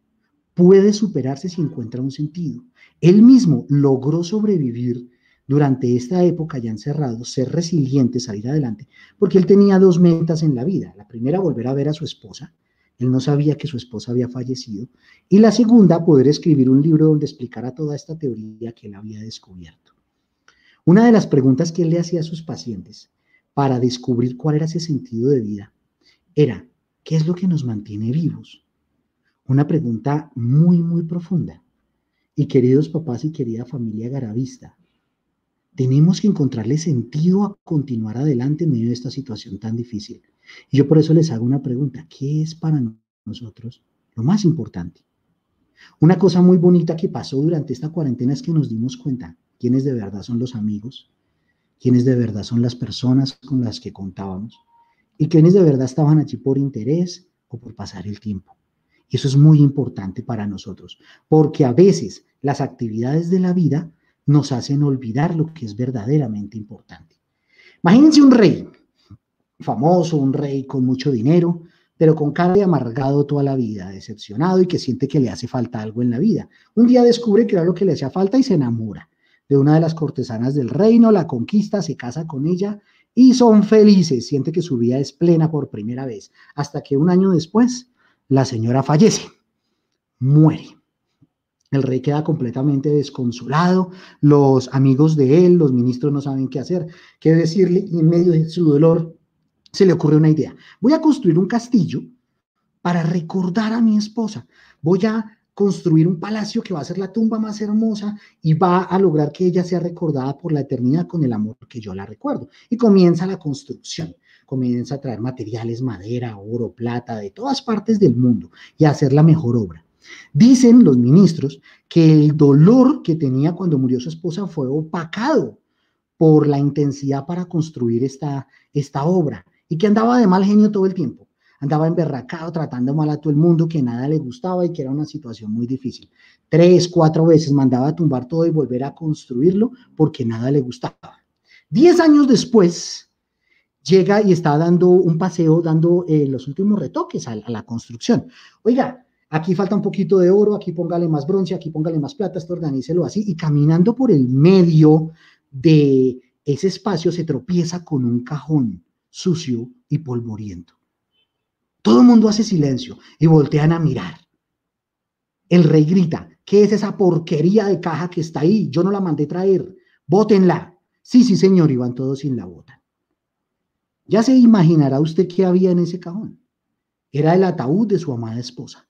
puede superarse si encuentra un sentido. Él mismo logró sobrevivir durante esta época ya encerrado, ser resiliente, salir adelante, porque él tenía dos metas en la vida. La primera, volver a ver a su esposa. Él no sabía que su esposa había fallecido. Y la segunda, poder escribir un libro donde explicara toda esta teoría que él había descubierto. Una de las preguntas que él le hacía a sus pacientes para descubrir cuál era ese sentido de vida era, ¿qué es lo que nos mantiene vivos? Una pregunta muy, muy profunda. Y queridos papás y querida familia garavista, tenemos que encontrarle sentido a continuar adelante en medio de esta situación tan difícil. Y yo por eso les hago una pregunta. ¿Qué es para nosotros lo más importante? Una cosa muy bonita que pasó durante esta cuarentena es que nos dimos cuenta quiénes de verdad son los amigos, quiénes de verdad son las personas con las que contábamos y quiénes de verdad estaban allí por interés o por pasar el tiempo. Y eso es muy importante para nosotros, porque a veces las actividades de la vida nos hacen olvidar lo que es verdaderamente importante. Imagínense un rey famoso, un rey con mucho dinero, pero con cara de amargado toda la vida, decepcionado y que siente que le hace falta algo en la vida. Un día descubre que era lo que le hacía falta y se enamora de una de las cortesanas del reino, la conquista, se casa con ella y son felices, siente que su vida es plena por primera vez, hasta que un año después la señora fallece, muere. El rey queda completamente desconsolado, los amigos de él, los ministros no saben qué hacer, qué decirle, y en medio de su dolor se le ocurre una idea. Voy a construir un castillo para recordar a mi esposa. Voy a construir un palacio que va a ser la tumba más hermosa y va a lograr que ella sea recordada por la eternidad con el amor que yo la recuerdo. Y comienza la construcción, comienza a traer materiales, madera, oro, plata, de todas partes del mundo y a hacer la mejor obra. Dicen los ministros que el dolor que tenía cuando murió su esposa fue opacado por la intensidad para construir esta, esta obra y que andaba de mal genio todo el tiempo. Andaba emberracado, tratando mal a todo el mundo, que nada le gustaba y que era una situación muy difícil. Tres, cuatro veces mandaba a tumbar todo y volver a construirlo porque nada le gustaba. Diez años después, llega y está dando un paseo, dando eh, los últimos retoques a, a la construcción. Oiga, aquí falta un poquito de oro, aquí póngale más bronce, aquí póngale más plata, esto organícelo así. Y caminando por el medio de ese espacio se tropieza con un cajón sucio y polvoriento. Todo el mundo hace silencio y voltean a mirar. El rey grita, ¿qué es esa porquería de caja que está ahí? Yo no la mandé traer, bótenla. Sí, sí, señor, y van todos sin la botan. Ya se imaginará usted qué había en ese cajón. Era el ataúd de su amada esposa.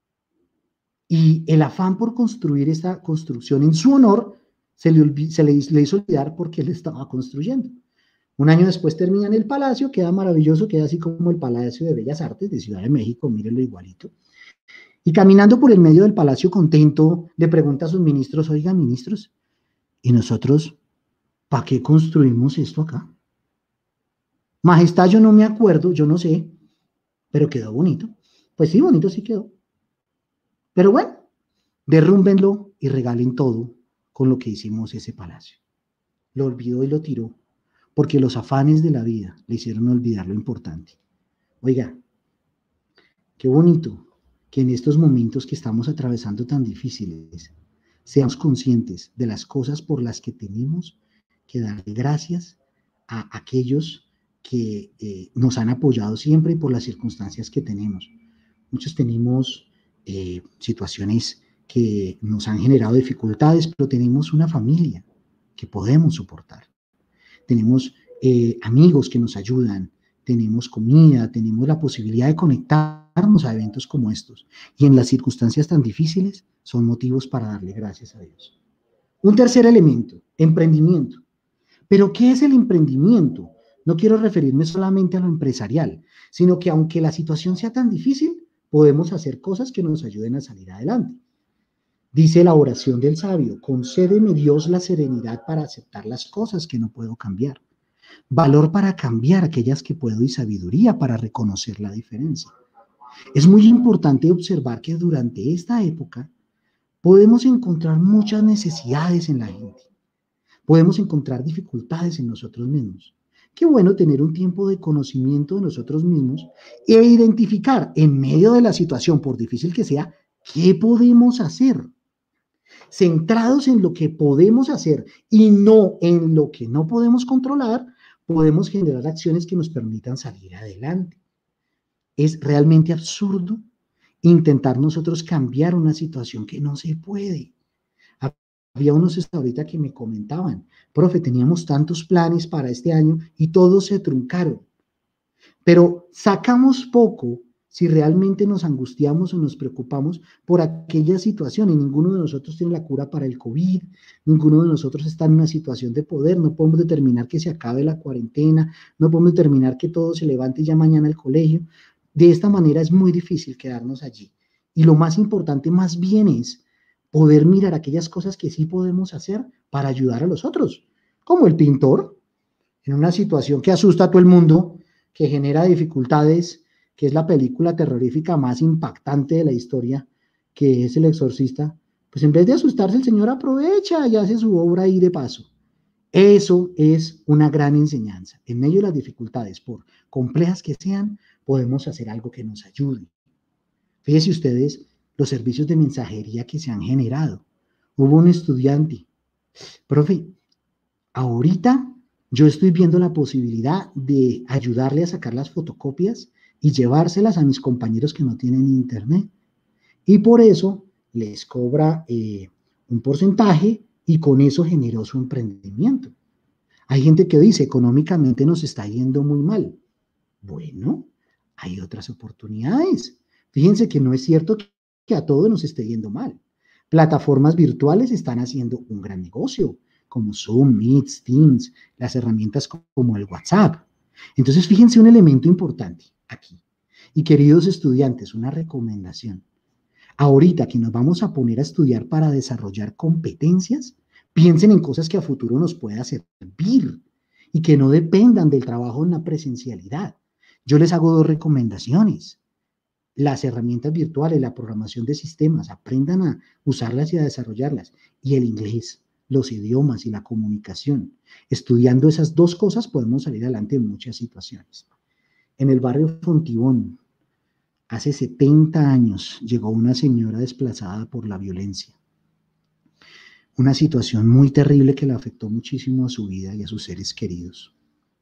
Y el afán por construir esta construcción en su honor se le, se le, le hizo olvidar porque él estaba construyendo. Un año después terminan el palacio, queda maravilloso, queda así como el Palacio de Bellas Artes de Ciudad de México, mírenlo igualito. Y caminando por el medio del palacio contento, le pregunta a sus ministros, oiga, ministros, ¿y nosotros para qué construimos esto acá? Majestad, yo no me acuerdo, yo no sé, pero quedó bonito. Pues sí, bonito sí quedó. Pero bueno, derrúmbenlo y regalen todo con lo que hicimos ese palacio. Lo olvidó y lo tiró, porque los afanes de la vida le hicieron olvidar lo importante. Oiga, qué bonito que en estos momentos que estamos atravesando tan difíciles, seamos conscientes de las cosas por las que tenemos que darle gracias a aquellos que eh, nos han apoyado siempre y por las circunstancias que tenemos. Muchos tenemos eh, situaciones que nos han generado dificultades, pero tenemos una familia que podemos soportar. Tenemos eh, amigos que nos ayudan, tenemos comida, tenemos la posibilidad de conectarnos a eventos como estos. Y en las circunstancias tan difíciles son motivos para darle gracias a Dios. Un tercer elemento, emprendimiento. ¿Pero qué es el emprendimiento? No quiero referirme solamente a lo empresarial, sino que aunque la situación sea tan difícil, podemos hacer cosas que nos ayuden a salir adelante. Dice la oración del sabio, concédeme Dios la serenidad para aceptar las cosas que no puedo cambiar, valor para cambiar aquellas que puedo y sabiduría para reconocer la diferencia. Es muy importante observar que durante esta época podemos encontrar muchas necesidades en la gente, podemos encontrar dificultades en nosotros mismos. Qué bueno tener un tiempo de conocimiento de nosotros mismos e identificar en medio de la situación, por difícil que sea, qué podemos hacer. Centrados en lo que podemos hacer y no en lo que no podemos controlar, podemos generar acciones que nos permitan salir adelante. Es realmente absurdo intentar nosotros cambiar una situación que no se puede. Había unos ahorita que me comentaban, profe, teníamos tantos planes para este año y todos se truncaron. Pero sacamos poco si realmente nos angustiamos o nos preocupamos por aquella situación, y ninguno de nosotros tiene la cura para el COVID, ninguno de nosotros está en una situación de poder, no podemos determinar que se acabe la cuarentena, no podemos determinar que todo se levante ya mañana al colegio. De esta manera es muy difícil quedarnos allí. Y lo más importante más bien es poder mirar aquellas cosas que sí podemos hacer para ayudar a los otros, como el pintor, en una situación que asusta a todo el mundo, que genera dificultades, que es la película terrorífica más impactante de la historia, que es El Exorcista, pues en vez de asustarse, el Señor aprovecha y hace su obra ahí de paso. Eso es una gran enseñanza. En medio de las dificultades, por complejas que sean, podemos hacer algo que nos ayude. Fíjense ustedes los servicios de mensajería que se han generado. Hubo un estudiante, profe, ahorita yo estoy viendo la posibilidad de ayudarle a sacar las fotocopias y llevárselas a mis compañeros que no tienen internet. Y por eso les cobra eh, un porcentaje y con eso generó su emprendimiento. Hay gente que dice, económicamente nos está yendo muy mal. Bueno, hay otras oportunidades. Fíjense que no es cierto que a todos nos esté yendo mal. Plataformas virtuales están haciendo un gran negocio, como Zoom, Meet, Teams, las herramientas como el WhatsApp. Entonces, fíjense un elemento importante aquí. Y queridos estudiantes, una recomendación. Ahorita que nos vamos a poner a estudiar para desarrollar competencias, piensen en cosas que a futuro nos pueda servir y que no dependan del trabajo en la presencialidad. Yo les hago dos recomendaciones. Las herramientas virtuales, la programación de sistemas, aprendan a usarlas y a desarrollarlas. Y el inglés, los idiomas y la comunicación. Estudiando esas dos cosas podemos salir adelante en muchas situaciones. En el barrio Fontibón, hace setenta años, llegó una señora desplazada por la violencia. Una situación muy terrible que le afectó muchísimo a su vida y a sus seres queridos.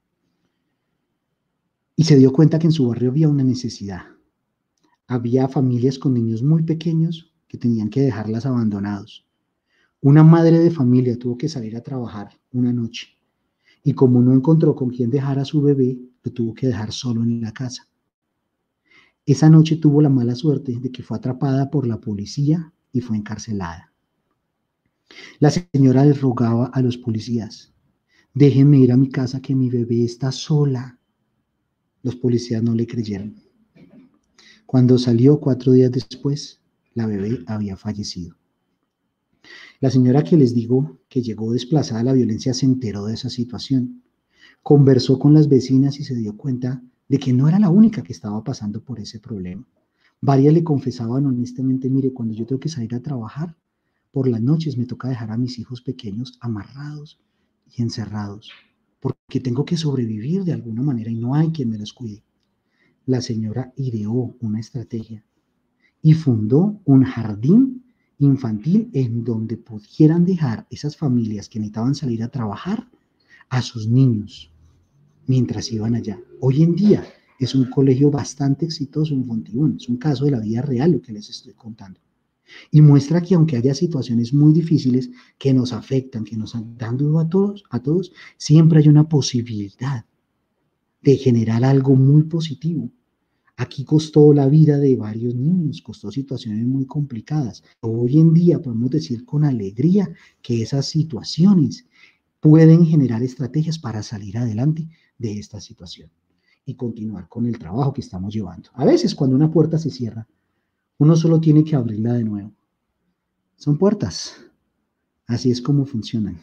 Y se dio cuenta que en su barrio había una necesidad. Había familias con niños muy pequeños que tenían que dejarlas abandonados. Una madre de familia tuvo que salir a trabajar una noche y como no encontró con quién dejar a su bebé, lo tuvo que dejar solo en la casa. Esa noche tuvo la mala suerte de que fue atrapada por la policía y fue encarcelada. La señora les rogaba a los policías, déjenme ir a mi casa que mi bebé está sola. Los policías no le creyeron. Cuando salió cuatro días después, la bebé había fallecido. La señora que les digo que llegó desplazada a la violencia se enteró de esa situación. Conversó con las vecinas y se dio cuenta de que no era la única que estaba pasando por ese problema. Varias le confesaban honestamente, mire, cuando yo tengo que salir a trabajar, por las noches me toca dejar a mis hijos pequeños amarrados y encerrados, porque tengo que sobrevivir de alguna manera y no hay quien me los cuide. La señora ideó una estrategia y fundó un jardín infantil en donde pudieran dejar esas familias que necesitaban salir a trabajar a sus niños mientras iban allá. Hoy en día es un colegio bastante exitoso en Fontibón, es un caso de la vida real lo que les estoy contando. Y muestra que aunque haya situaciones muy difíciles que nos afectan, que nos dan duro a todos, a todos, siempre hay una posibilidad de generar algo muy positivo. Aquí costó la vida de varios niños, costó situaciones muy complicadas. Hoy en día podemos decir con alegría que esas situaciones pueden generar estrategias para salir adelante de esta situación y continuar con el trabajo que estamos llevando. A veces cuando una puerta se cierra, uno solo tiene que abrirla de nuevo. Son puertas. Así es como funcionan.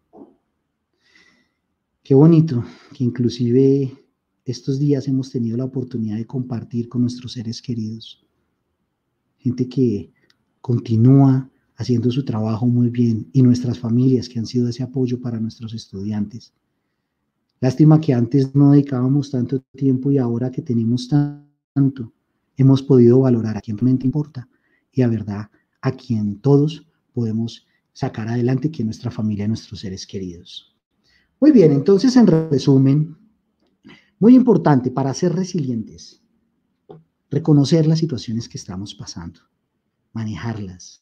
Qué bonito que inclusive estos días hemos tenido la oportunidad de compartir con nuestros seres queridos. Gente que continúa haciendo su trabajo muy bien y nuestras familias que han sido ese apoyo para nuestros estudiantes. Lástima que antes no dedicábamos tanto tiempo y ahora que tenemos tanto, hemos podido valorar a quien realmente importa y a verdad a quien todos podemos sacar adelante, que es nuestra familia, nuestros seres queridos. Muy bien, entonces en resumen, muy importante para ser resilientes, reconocer las situaciones que estamos pasando, manejarlas,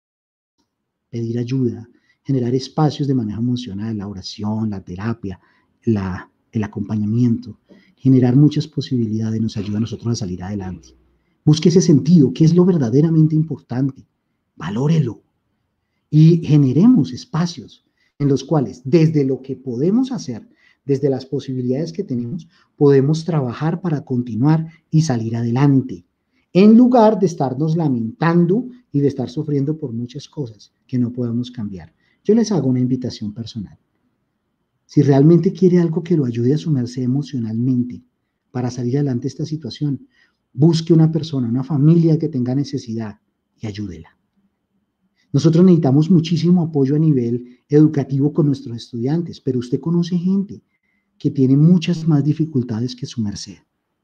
pedir ayuda, generar espacios de manejo emocional, la oración, la terapia, la, el acompañamiento, generar muchas posibilidades nos ayuda a nosotros a salir adelante. Busque ese sentido, ¿qué es lo verdaderamente importante? Valórelo y generemos espacios en los cuales desde lo que podemos hacer, desde las posibilidades que tenemos, podemos trabajar para continuar y salir adelante, en lugar de estarnos lamentando y de estar sufriendo por muchas cosas que no podemos cambiar. Yo les hago una invitación personal. Si realmente quiere algo que lo ayude a sumerse emocionalmente para salir adelante de esta situación, busque una persona, una familia que tenga necesidad y ayúdela. Nosotros necesitamos muchísimo apoyo a nivel educativo con nuestros estudiantes, pero usted conoce gente que tiene muchas más dificultades que su merced.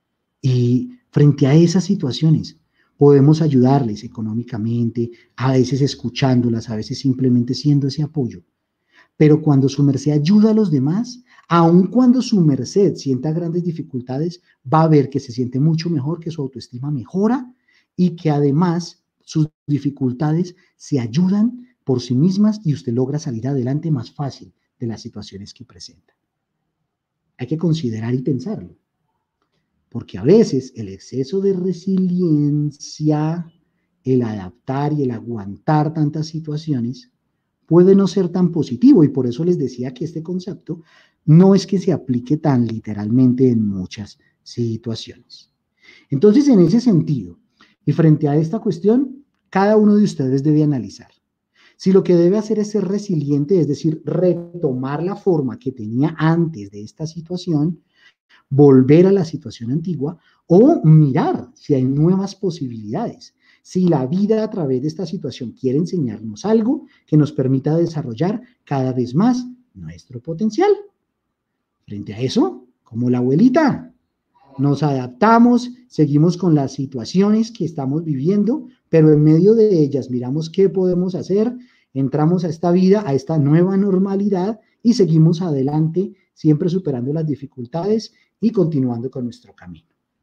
Y frente a esas situaciones podemos ayudarles económicamente, a veces escuchándolas, a veces simplemente siendo ese apoyo. Pero cuando su merced ayuda a los demás, aun cuando su merced sienta grandes dificultades, va a ver que se siente mucho mejor, que su autoestima mejora y que además sus dificultades se ayudan por sí mismas y usted logra salir adelante más fácil de las situaciones que presenta. Hay que considerar y pensarlo, porque a veces el exceso de resiliencia el adaptar y el aguantar tantas situaciones puede no ser tan positivo, y por eso les decía que este concepto no es que se aplique tan literalmente en muchas situaciones. Entonces, en ese sentido, y frente a esta cuestión, cada uno de ustedes debe analizar si lo que debe hacer es ser resiliente, es decir, retomar la forma que tenía antes de esta situación, volver a la situación antigua, o mirar si hay nuevas posibilidades, si la vida a través de esta situación quiere enseñarnos algo que nos permita desarrollar cada vez más nuestro potencial. Frente a eso, como la abuelita, nos adaptamos, seguimos con las situaciones que estamos viviendo, pero en medio de ellas miramos qué podemos hacer, entramos a esta vida, a esta nueva normalidad y seguimos adelante, siempre superando las dificultades y continuando con nuestro camino.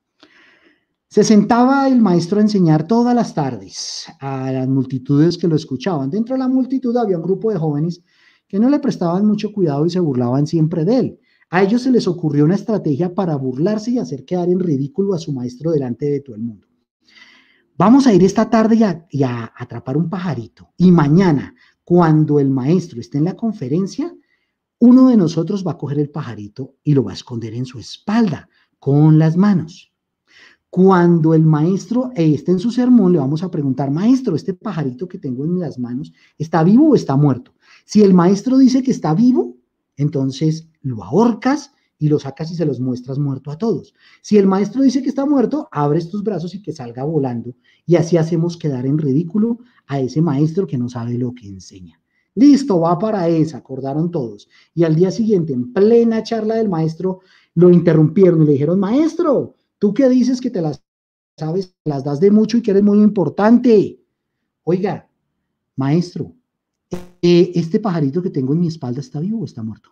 Se sentaba el maestro a enseñar todas las tardes a las multitudes que lo escuchaban. Dentro de la multitud había un grupo de jóvenes que no le prestaban mucho cuidado y se burlaban siempre de él. A ellos se les ocurrió una estrategia para burlarse y hacer quedar en ridículo a su maestro delante de todo el mundo. Vamos a ir esta tarde y a, y a atrapar un pajarito. Y mañana, cuando el maestro esté en la conferencia, uno de nosotros va a coger el pajarito y lo va a esconder en su espalda con las manos. Cuando el maestro esté en su sermón, le vamos a preguntar, maestro, ¿este pajarito que tengo en las manos está vivo o está muerto? Si el maestro dice que está vivo, entonces lo ahorcas y lo sacas y se los muestras muerto a todos. Si el maestro dice que está muerto, abres tus brazos y que salga volando. Y así hacemos quedar en ridículo a ese maestro que no sabe lo que enseña. Listo, va para esa, acordaron todos. Y al día siguiente, en plena charla del maestro, lo interrumpieron y le dijeron, maestro, ¿tú qué dices que te las sabes, las das de mucho y que eres muy importante? Oiga, maestro, eh, ¿este pajarito que tengo en mi espalda está vivo o está muerto?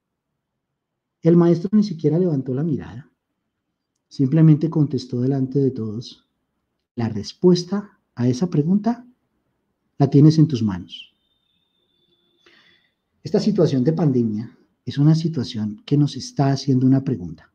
El maestro ni siquiera levantó la mirada, simplemente contestó delante de todos, la respuesta a esa pregunta la tienes en tus manos. Esta situación de pandemia es una situación que nos está haciendo una pregunta.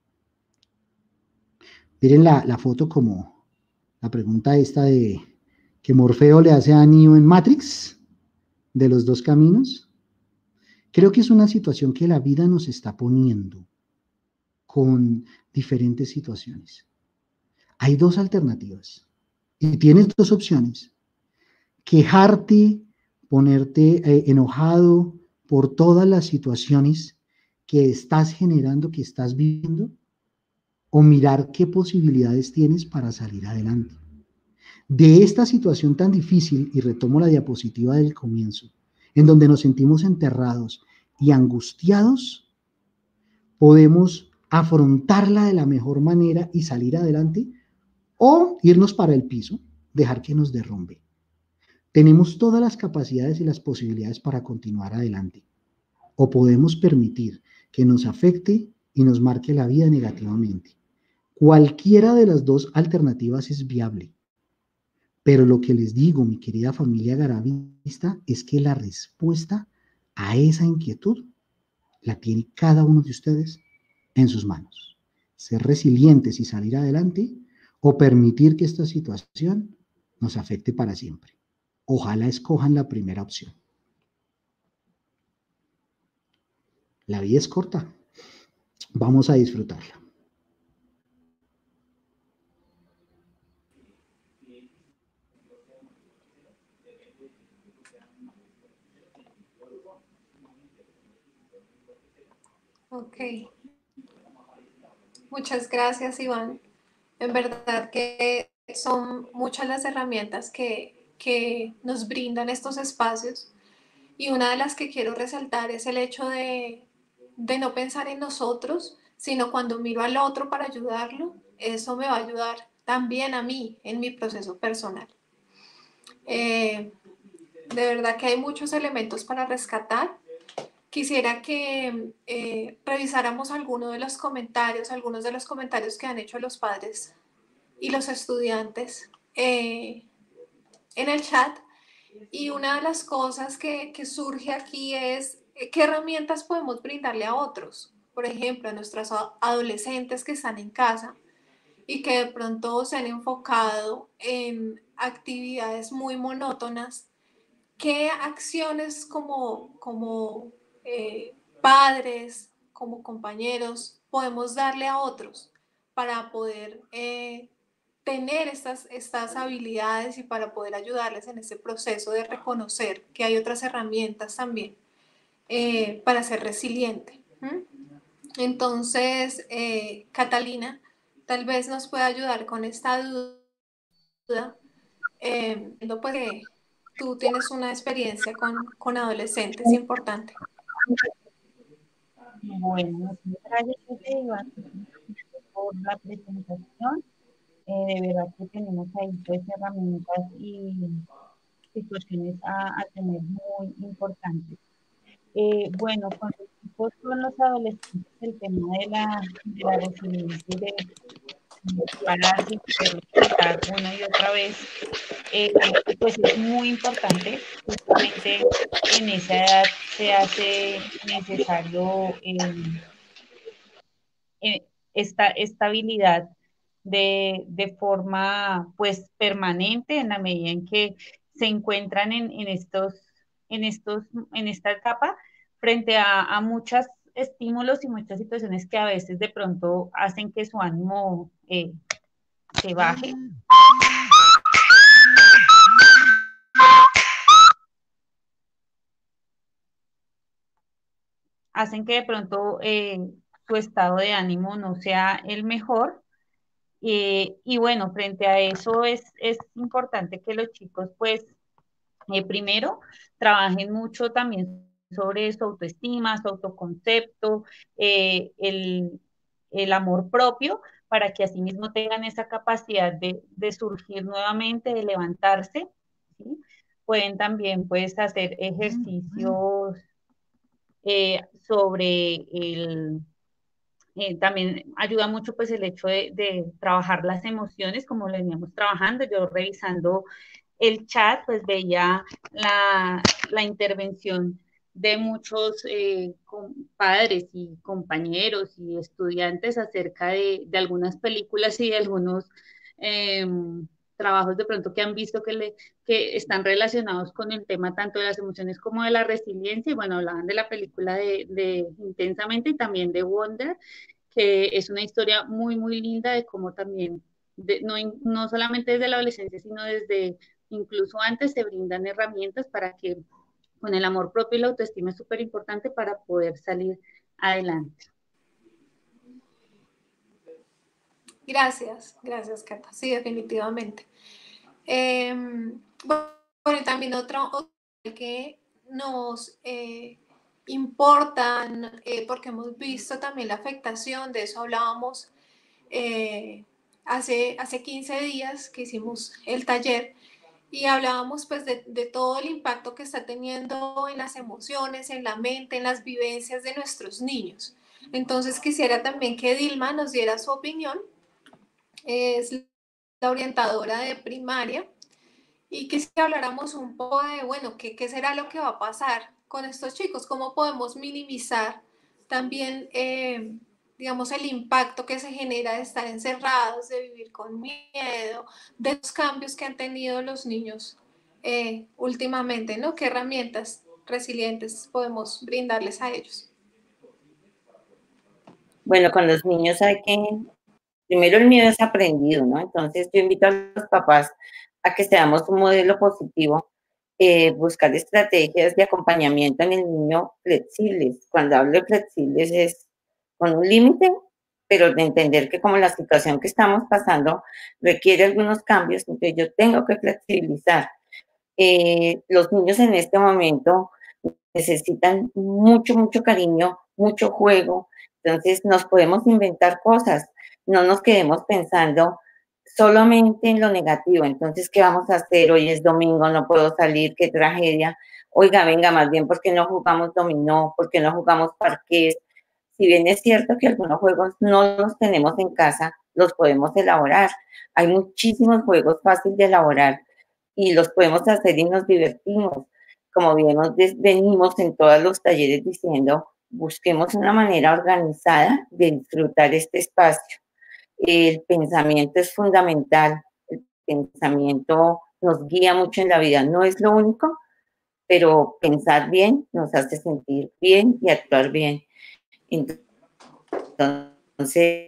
Miren la, la foto como la pregunta esta de que Morfeo le hace a Neo en Matrix, de los dos caminos. Creo que es una situación que la vida nos está poniendo con diferentes situaciones. Hay dos alternativas y tienes dos opciones. Quejarte, ponerte eh, enojado por todas las situaciones que estás generando, que estás viviendo, o mirar qué posibilidades tienes para salir adelante. De esta situación tan difícil, y retomo la diapositiva del comienzo, en donde nos sentimos enterrados y angustiados, podemos afrontarla de la mejor manera y salir adelante, o irnos para el piso, dejar que nos derrumbe. Tenemos todas las capacidades y las posibilidades para continuar adelante, o podemos permitir que nos afecte y nos marque la vida negativamente. Cualquiera de las dos alternativas es viable, pero lo que les digo, mi querida familia garavista, es que la respuesta a esa inquietud la tiene cada uno de ustedes en sus manos. Ser resilientes y salir adelante, o permitir que esta situación nos afecte para siempre. Ojalá escojan la primera opción. La vida es corta. Vamos a disfrutarla. Ok. Muchas gracias, Iván. En verdad que son muchas las herramientas que, que nos brindan estos espacios, y una de las que quiero resaltar es el hecho de, de no pensar en nosotros, sino cuando miro al otro para ayudarlo, eso me va a ayudar también a mí en mi proceso personal. Eh, de verdad que hay muchos elementos para rescatar. Quisiera que eh, revisáramos algunos de los comentarios, algunos de los comentarios que han hecho los padres y los estudiantes eh, en el chat. Y una de las cosas que, que surge aquí es eh, qué herramientas podemos brindarle a otros. Por ejemplo, a nuestros adolescentes que están en casa y que de pronto se han enfocado en actividades muy monótonas, ¿qué acciones como, como eh, padres, como compañeros, podemos darle a otros para poder eh, tener estas, estas habilidades y para poder ayudarles en este proceso de reconocer que hay otras herramientas también eh, para ser resiliente? ¿Mm? Entonces, eh, Catalina, tal vez nos pueda ayudar con esta duda, eh, pues que tú tienes una experiencia con, con adolescentes importante. Bueno, muchas gracias Iván, por la presentación. Eh, de verdad que tenemos ahí pues herramientas y situaciones a, a tener muy importantes. Eh, bueno, con los chicos, con los adolescentes, el tema de la, de la resiliencia y de, de pararse y poder tratar una y otra vez, eh, pues es muy importante. Justamente en esa edad se hace necesario eh, eh, esta estabilidad de, de forma pues permanente en la medida en que se encuentran en, en estos, en estos, en esta etapa frente a, a muchos estímulos y muchas situaciones que a veces de pronto hacen que su ánimo eh, se baje. Hacen que de pronto eh, su estado de ánimo no sea el mejor. Eh, y bueno, frente a eso es, es importante que los chicos pues eh, primero trabajen mucho también sobre su autoestima, su autoconcepto, eh, el, el amor propio, para que asimismo tengan esa capacidad de, de surgir nuevamente, de levantarse, ¿sí? Pueden también pues hacer ejercicios eh, sobre el eh, también ayuda mucho pues el hecho de, de, trabajar las emociones como lo veníamos trabajando. Yo revisando el chat pues veía la, la intervención de muchos eh, padres y compañeros y estudiantes acerca de, de algunas películas y de algunos eh, trabajos de pronto que han visto que, le, que están relacionados con el tema tanto de las emociones como de la resiliencia. Y bueno, hablaban de la película de, de Intensamente y también de Wonder, que es una historia muy, muy linda de cómo también, de, no, no solamente desde la adolescencia, sino desde incluso antes se brindan herramientas para que con el amor propio y la autoestima es súper importante para poder salir adelante. Gracias, gracias, Cata. Sí, definitivamente. Eh, bueno, también otro, otro que nos eh, importan, eh, porque hemos visto también la afectación, de eso hablábamos eh, hace, hace quince días que hicimos el taller y hablábamos pues de, de todo el impacto que está teniendo en las emociones, en la mente, en las vivencias de nuestros niños. Entonces quisiera también que Dilma nos diera su opinión. Es la orientadora de primaria y que si habláramos un poco de, bueno, ¿qué, qué será lo que va a pasar con estos chicos? ¿Cómo podemos minimizar también, eh, digamos, el impacto que se genera de estar encerrados, de vivir con miedo, de los cambios que han tenido los niños eh, últimamente, ¿no? ¿Qué herramientas resilientes podemos brindarles a ellos? Bueno, con los niños hay que, primero el miedo es aprendido, ¿no? Entonces yo invito a los papás a que seamos un modelo positivo, eh, buscar estrategias de acompañamiento en el niño flexibles. Cuando hablo de flexibles es con un límite, pero de entender que como la situación que estamos pasando requiere algunos cambios, entonces yo tengo que flexibilizar. Eh, los niños en este momento necesitan mucho, mucho cariño, mucho juego, entonces nos podemos inventar cosas, no nos quedemos pensando solamente en lo negativo. Entonces, ¿qué vamos a hacer? Hoy es domingo, no puedo salir, qué tragedia. Oiga, venga, más bien, ¿por qué no jugamos dominó? ¿Por qué no jugamos parqués? Si bien es cierto que algunos juegos no los tenemos en casa, los podemos elaborar. Hay muchísimos juegos fáciles de elaborar y los podemos hacer y nos divertimos. Como bien nos venimos en todos los talleres diciendo, busquemos una manera organizada de disfrutar este espacio. El pensamiento es fundamental. El pensamiento nos guía mucho en la vida. No es lo único, pero pensar bien nos hace sentir bien y actuar bien. Entonces,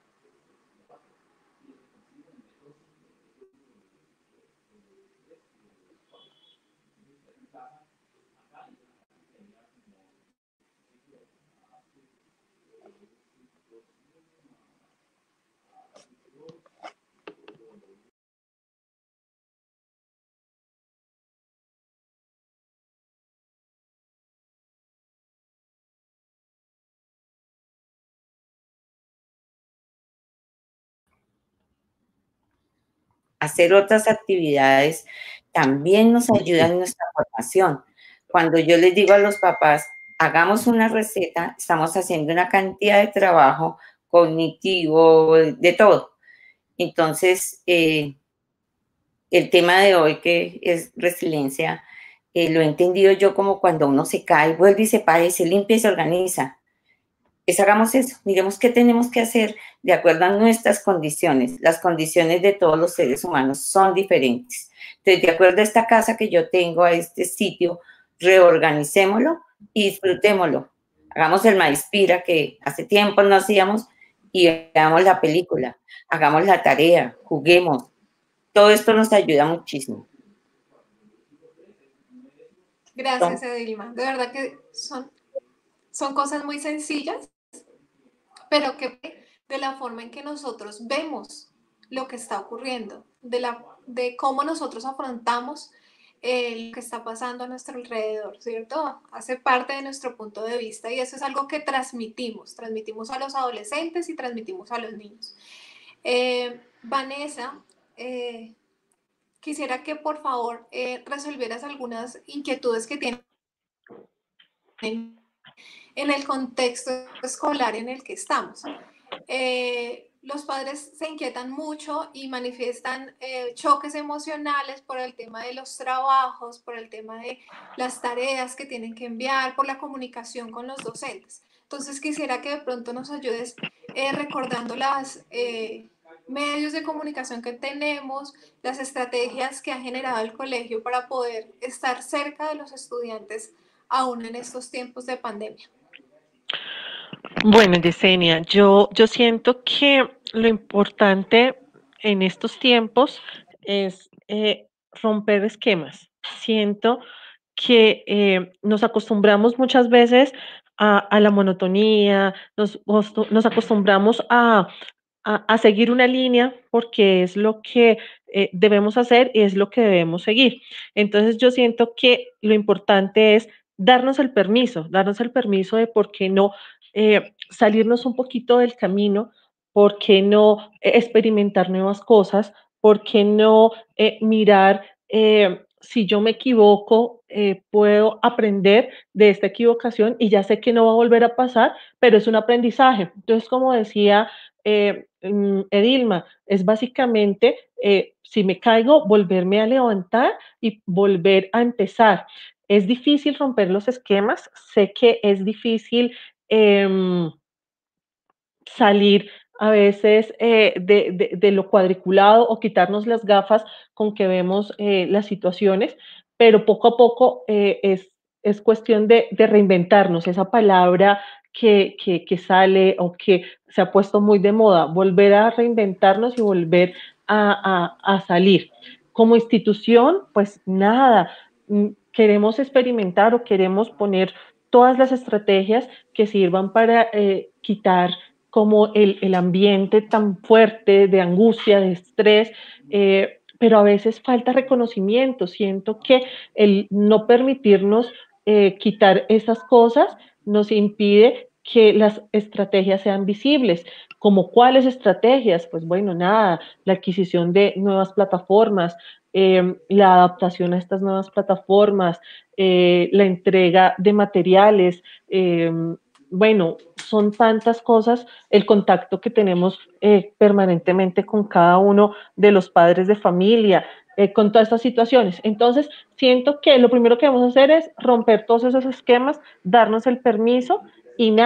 hacer otras actividades también nos ayuda en nuestra formación. Cuando yo les digo a los papás, hagamos una receta, estamos haciendo una cantidad de trabajo cognitivo, de todo. Entonces, eh, el tema de hoy, que es resiliencia, eh, lo he entendido yo como cuando uno se cae, vuelve y se para y se limpia y se organiza. Pues hagamos eso, miremos qué tenemos que hacer de acuerdo a nuestras condiciones. Las condiciones de todos los seres humanos son diferentes. Entonces, de acuerdo a esta casa que yo tengo, a este sitio, reorganicémoslo y disfrutémoslo. Hagamos el maíz pira que hace tiempo no hacíamos y veamos la película, hagamos la tarea, juguemos. Todo esto nos ayuda muchísimo. Gracias, Edilma. De verdad que son, son cosas muy sencillas, pero que de la forma en que nosotros vemos lo que está ocurriendo, de, la, de cómo nosotros afrontamos eh, lo que está pasando a nuestro alrededor, ¿cierto? Hace parte de nuestro punto de vista y eso es algo que transmitimos, transmitimos a los adolescentes y transmitimos a los niños. Eh, Vanessa, eh, quisiera que por favor eh, resolvieras algunas inquietudes que tienen en el contexto escolar en el que estamos. Eh, los padres se inquietan mucho y manifiestan eh, choques emocionales por el tema de los trabajos, por el tema de las tareas que tienen que enviar, por la comunicación con los docentes. Entonces quisiera que de pronto nos ayudes eh, recordando los eh, medios de comunicación que tenemos, las estrategias que ha generado el colegio para poder estar cerca de los estudiantes aún en estos tiempos de pandemia. Bueno, Yesenia, yo, yo siento que lo importante en estos tiempos es eh, romper esquemas. Siento que eh, nos acostumbramos muchas veces a, a la monotonía, nos, nos acostumbramos a, a, a seguir una línea porque es lo que eh, debemos hacer y es lo que debemos seguir. Entonces yo siento que lo importante es darnos el permiso, darnos el permiso de por qué no eh, salirnos un poquito del camino, por qué no eh, experimentar nuevas cosas, por qué no eh, mirar eh, si yo me equivoco, eh, puedo aprender de esta equivocación y ya sé que no va a volver a pasar, pero es un aprendizaje. Entonces, como decía eh, Edilma, es básicamente, eh, si me caigo, volverme a levantar y volver a empezar. Es difícil romper los esquemas, sé que es difícil eh, salir a veces eh, de, de, de, lo cuadriculado o quitarnos las gafas con que vemos eh, las situaciones, pero poco a poco eh, es, es cuestión de, de reinventarnos, esa palabra que, que, que sale o que se ha puesto muy de moda, volver a reinventarnos y volver a, a, a salir. Como institución, pues nada, queremos experimentar o queremos poner todas las estrategias que sirvan para eh, quitar como el, el ambiente tan fuerte de angustia, de estrés, eh, pero a veces falta reconocimiento. Siento que el no permitirnos eh, quitar esas cosas nos impide que las estrategias sean visibles. ¿Como cuáles estrategias? Pues bueno, nada, la adquisición de nuevas plataformas, eh, la adaptación a estas nuevas plataformas, eh, la entrega de materiales, eh, bueno, son tantas cosas, el contacto que tenemos eh, permanentemente con cada uno de los padres de familia, eh, con todas estas situaciones. Entonces, siento que lo primero que debemos hacer es romper todos esos esquemas, darnos el permiso y nada,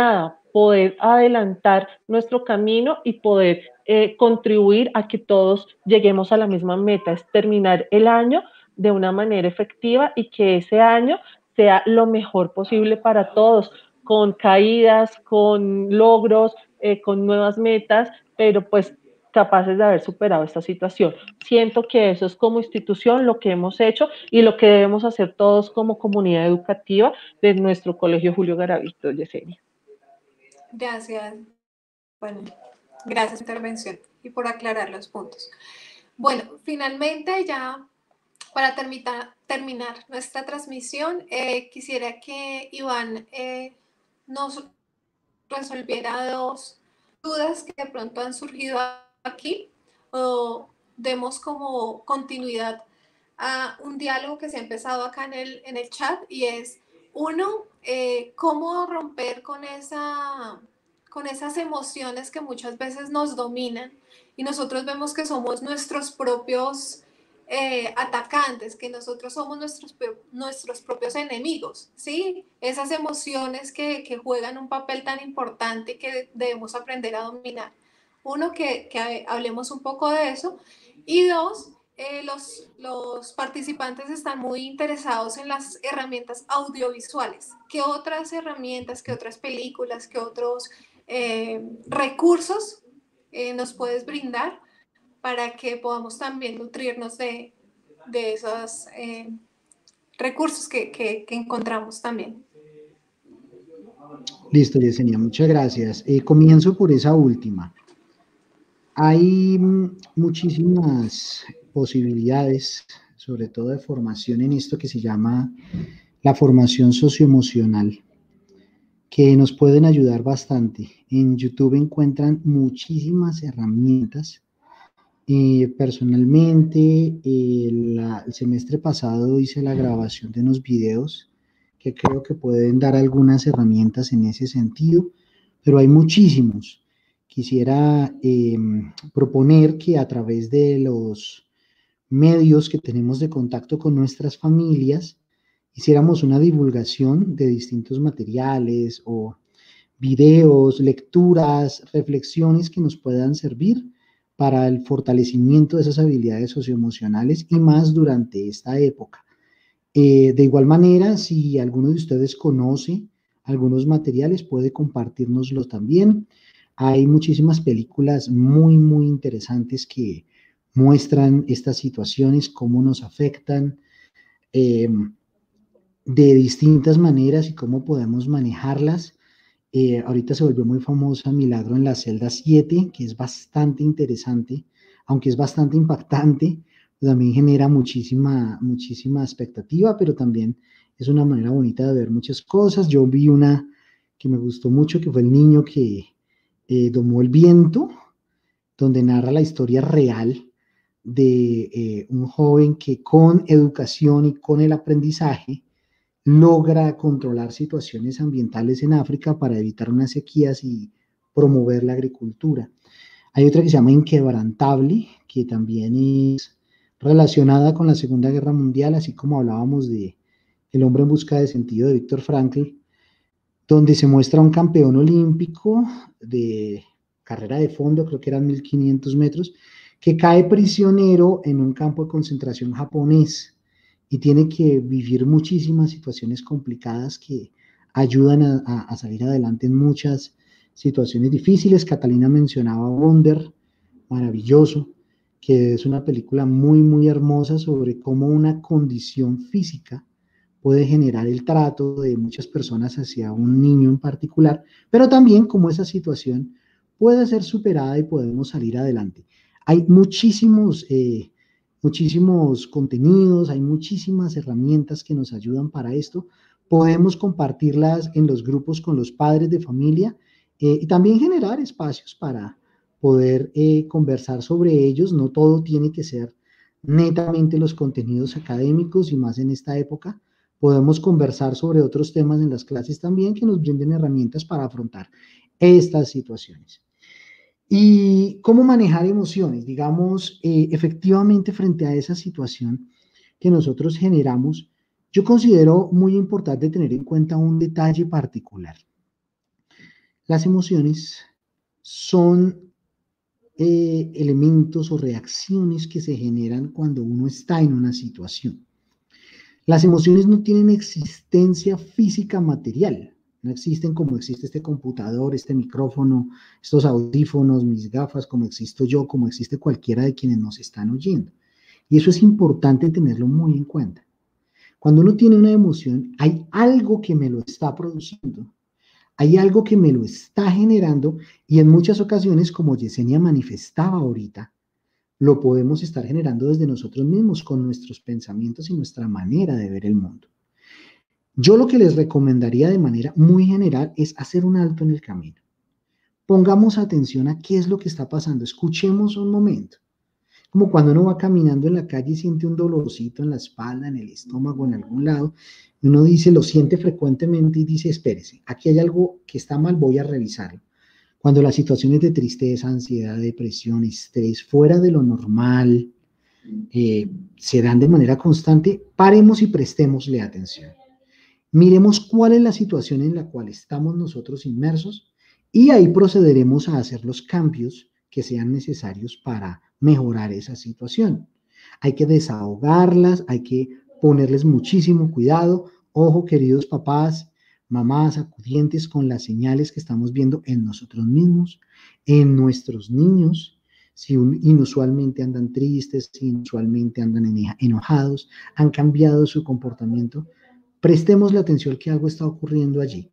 poder adelantar nuestro camino y poder eh, contribuir a que todos lleguemos a la misma meta, es terminar el año de una manera efectiva y que ese año sea lo mejor posible para todos, con caídas, con logros, eh, con nuevas metas, pero pues capaces de haber superado esta situación. Siento que eso es como institución lo que hemos hecho y lo que debemos hacer todos como comunidad educativa de nuestro Colegio Julio Garavito, Yesenia. Gracias. Bueno, gracias por la intervención y por aclarar los puntos. Bueno, finalmente ya para terminar, terminar nuestra transmisión, eh, quisiera que Iván eh, nos resolviera dos dudas que de pronto han surgido aquí o demos como continuidad a un diálogo que se ha empezado acá en el, en el chat y es, uno, eh, cómo romper con, esa, con esas emociones que muchas veces nos dominan y nosotros vemos que somos nuestros propios eh, atacantes, que nosotros somos nuestros, nuestros propios enemigos, ¿sí? Esas emociones que, que juegan un papel tan importante y que debemos aprender a dominar. Uno, que, que hablemos un poco de eso. Y dos, eh, los, los participantes están muy interesados en las herramientas audiovisuales. ¿Qué otras herramientas, qué otras películas, qué otros eh, recursos eh, nos puedes brindar para que podamos también nutrirnos de, de esos eh, recursos que, que, que encontramos también? Listo, Yesenia, muchas gracias. Eh, comienzo por esa última. Hay mm, muchísimas posibilidades, sobre todo de formación en esto que se llama la formación socioemocional, que nos pueden ayudar bastante. En YouTube encuentran muchísimas herramientas. Eh, personalmente, eh, la, el semestre pasado hice la grabación de unos videos que creo que pueden dar algunas herramientas en ese sentido, pero hay muchísimos. Quisiera eh, proponer que a través de los medios que tenemos de contacto con nuestras familias, hiciéramos una divulgación de distintos materiales o videos, lecturas, reflexiones que nos puedan servir para el fortalecimiento de esas habilidades socioemocionales y más durante esta época. Eh, de igual manera, si alguno de ustedes conoce algunos materiales, puede compartirnoslos también. Hay muchísimas películas muy, muy interesantes que muestran estas situaciones, cómo nos afectan eh, de distintas maneras y cómo podemos manejarlas. Eh, ahorita se volvió muy famosa Milagro en la celda siete, que es bastante interesante, aunque es bastante impactante, también genera muchísima, muchísima expectativa, pero también es una manera bonita de ver muchas cosas. Yo vi una que me gustó mucho, que fue El niño que eh, domó el viento, donde narra la historia real de eh, un joven que con educación y con el aprendizaje logra controlar situaciones ambientales en África para evitar unas sequías y promover la agricultura. Hay otra que se llama Inquebrantable, que también es relacionada con la Segunda Guerra Mundial, así como hablábamos de El hombre en busca de sentido de Viktor Frankl, donde se muestra un campeón olímpico de carrera de fondo, creo que eran mil quinientos metros, que cae prisionero en un campo de concentración japonés y tiene que vivir muchísimas situaciones complicadas que ayudan a, a, a salir adelante en muchas situaciones difíciles. Catalina mencionaba Wonder, maravilloso, que es una película muy, muy hermosa sobre cómo una condición física puede generar el trato de muchas personas hacia un niño en particular, pero también cómo esa situación puede ser superada y podemos salir adelante. Hay muchísimos, eh, muchísimos contenidos, hay muchísimas herramientas que nos ayudan para esto. Podemos compartirlas en los grupos con los padres de familia eh, y también generar espacios para poder eh, conversar sobre ellos. No todo tiene que ser netamente los contenidos académicos y más en esta época. Podemos conversar sobre otros temas en las clases también que nos brinden herramientas para afrontar estas situaciones. ¿Y cómo manejar emociones? Digamos, eh, efectivamente frente a esa situación que nosotros generamos, yo considero muy importante tener en cuenta un detalle particular. Las emociones son eh, elementos o reacciones que se generan cuando uno está en una situación. Las emociones no tienen existencia física material, no existen como existe este computador, este micrófono, estos audífonos, mis gafas, como existo yo, como existe cualquiera de quienes nos están oyendo. Y eso es importante tenerlo muy en cuenta. Cuando uno tiene una emoción, hay algo que me lo está produciendo, hay algo que me lo está generando y en muchas ocasiones, como Yesenia manifestaba ahorita, lo podemos estar generando desde nosotros mismos con nuestros pensamientos y nuestra manera de ver el mundo. Yo lo que les recomendaría de manera muy general es hacer un alto en el camino. Pongamos atención a qué es lo que está pasando, escuchemos un momento. Como cuando uno va caminando en la calle y siente un dolorcito en la espalda, en el estómago, en algún lado, y uno dice, lo siente frecuentemente y dice, espérese, aquí hay algo que está mal, voy a revisarlo. Cuando las situaciones de tristeza, ansiedad, depresión, estrés, fuera de lo normal, eh, se dan de manera constante, paremos y prestémosle atención. Miremos cuál es la situación en la cual estamos nosotros inmersos y ahí procederemos a hacer los cambios que sean necesarios para mejorar esa situación. Hay que desahogarlas, hay que ponerles muchísimo cuidado. Ojo, queridos papás, mamás, acudientes con las señales que estamos viendo en nosotros mismos, en nuestros niños, si un, inusualmente andan tristes, si inusualmente andan enojados, han cambiado su comportamiento. Prestemos la atención que algo está ocurriendo allí.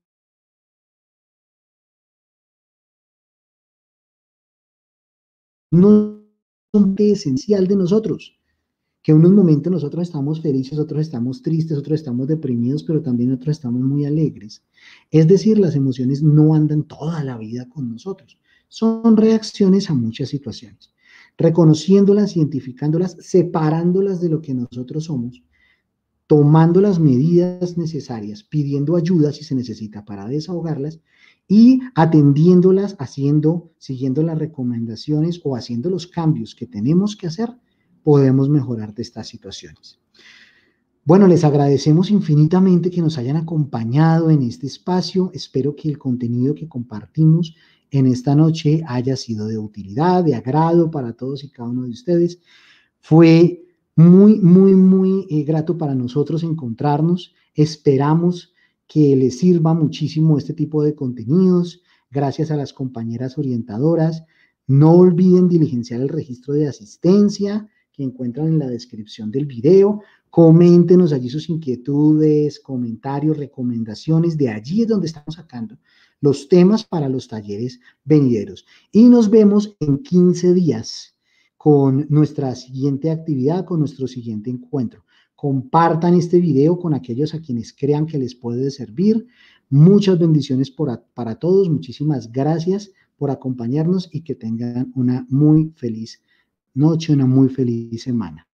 No es un parte esencial de nosotros, que en unos momentos nosotros estamos felices, otros estamos tristes, otros estamos deprimidos, pero también otros estamos muy alegres. Es decir, las emociones no andan toda la vida con nosotros, son reacciones a muchas situaciones. Reconociéndolas, identificándolas, separándolas de lo que nosotros somos, tomando las medidas necesarias, pidiendo ayuda si se necesita para desahogarlas y atendiéndolas, haciendo, siguiendo las recomendaciones o haciendo los cambios que tenemos que hacer, podemos mejorar de estas situaciones. Bueno, les agradecemos infinitamente que nos hayan acompañado en este espacio. Espero que el contenido que compartimos en esta noche haya sido de utilidad, de agrado para todos y cada uno de ustedes. Fue muy, muy, muy eh, grato para nosotros encontrarnos. Esperamos que les sirva muchísimo este tipo de contenidos. Gracias a las compañeras orientadoras. No olviden diligenciar el registro de asistencia que encuentran en la descripción del video. Coméntenos allí sus inquietudes, comentarios, recomendaciones. De allí es donde estamos sacando los temas para los talleres venideros. Y nos vemos en quince días con nuestra siguiente actividad, con nuestro siguiente encuentro. Compartan este video con aquellos a quienes crean que les puede servir. Muchas bendiciones por, para todos. Muchísimas gracias por acompañarnos y que tengan una muy feliz noche, una muy feliz semana.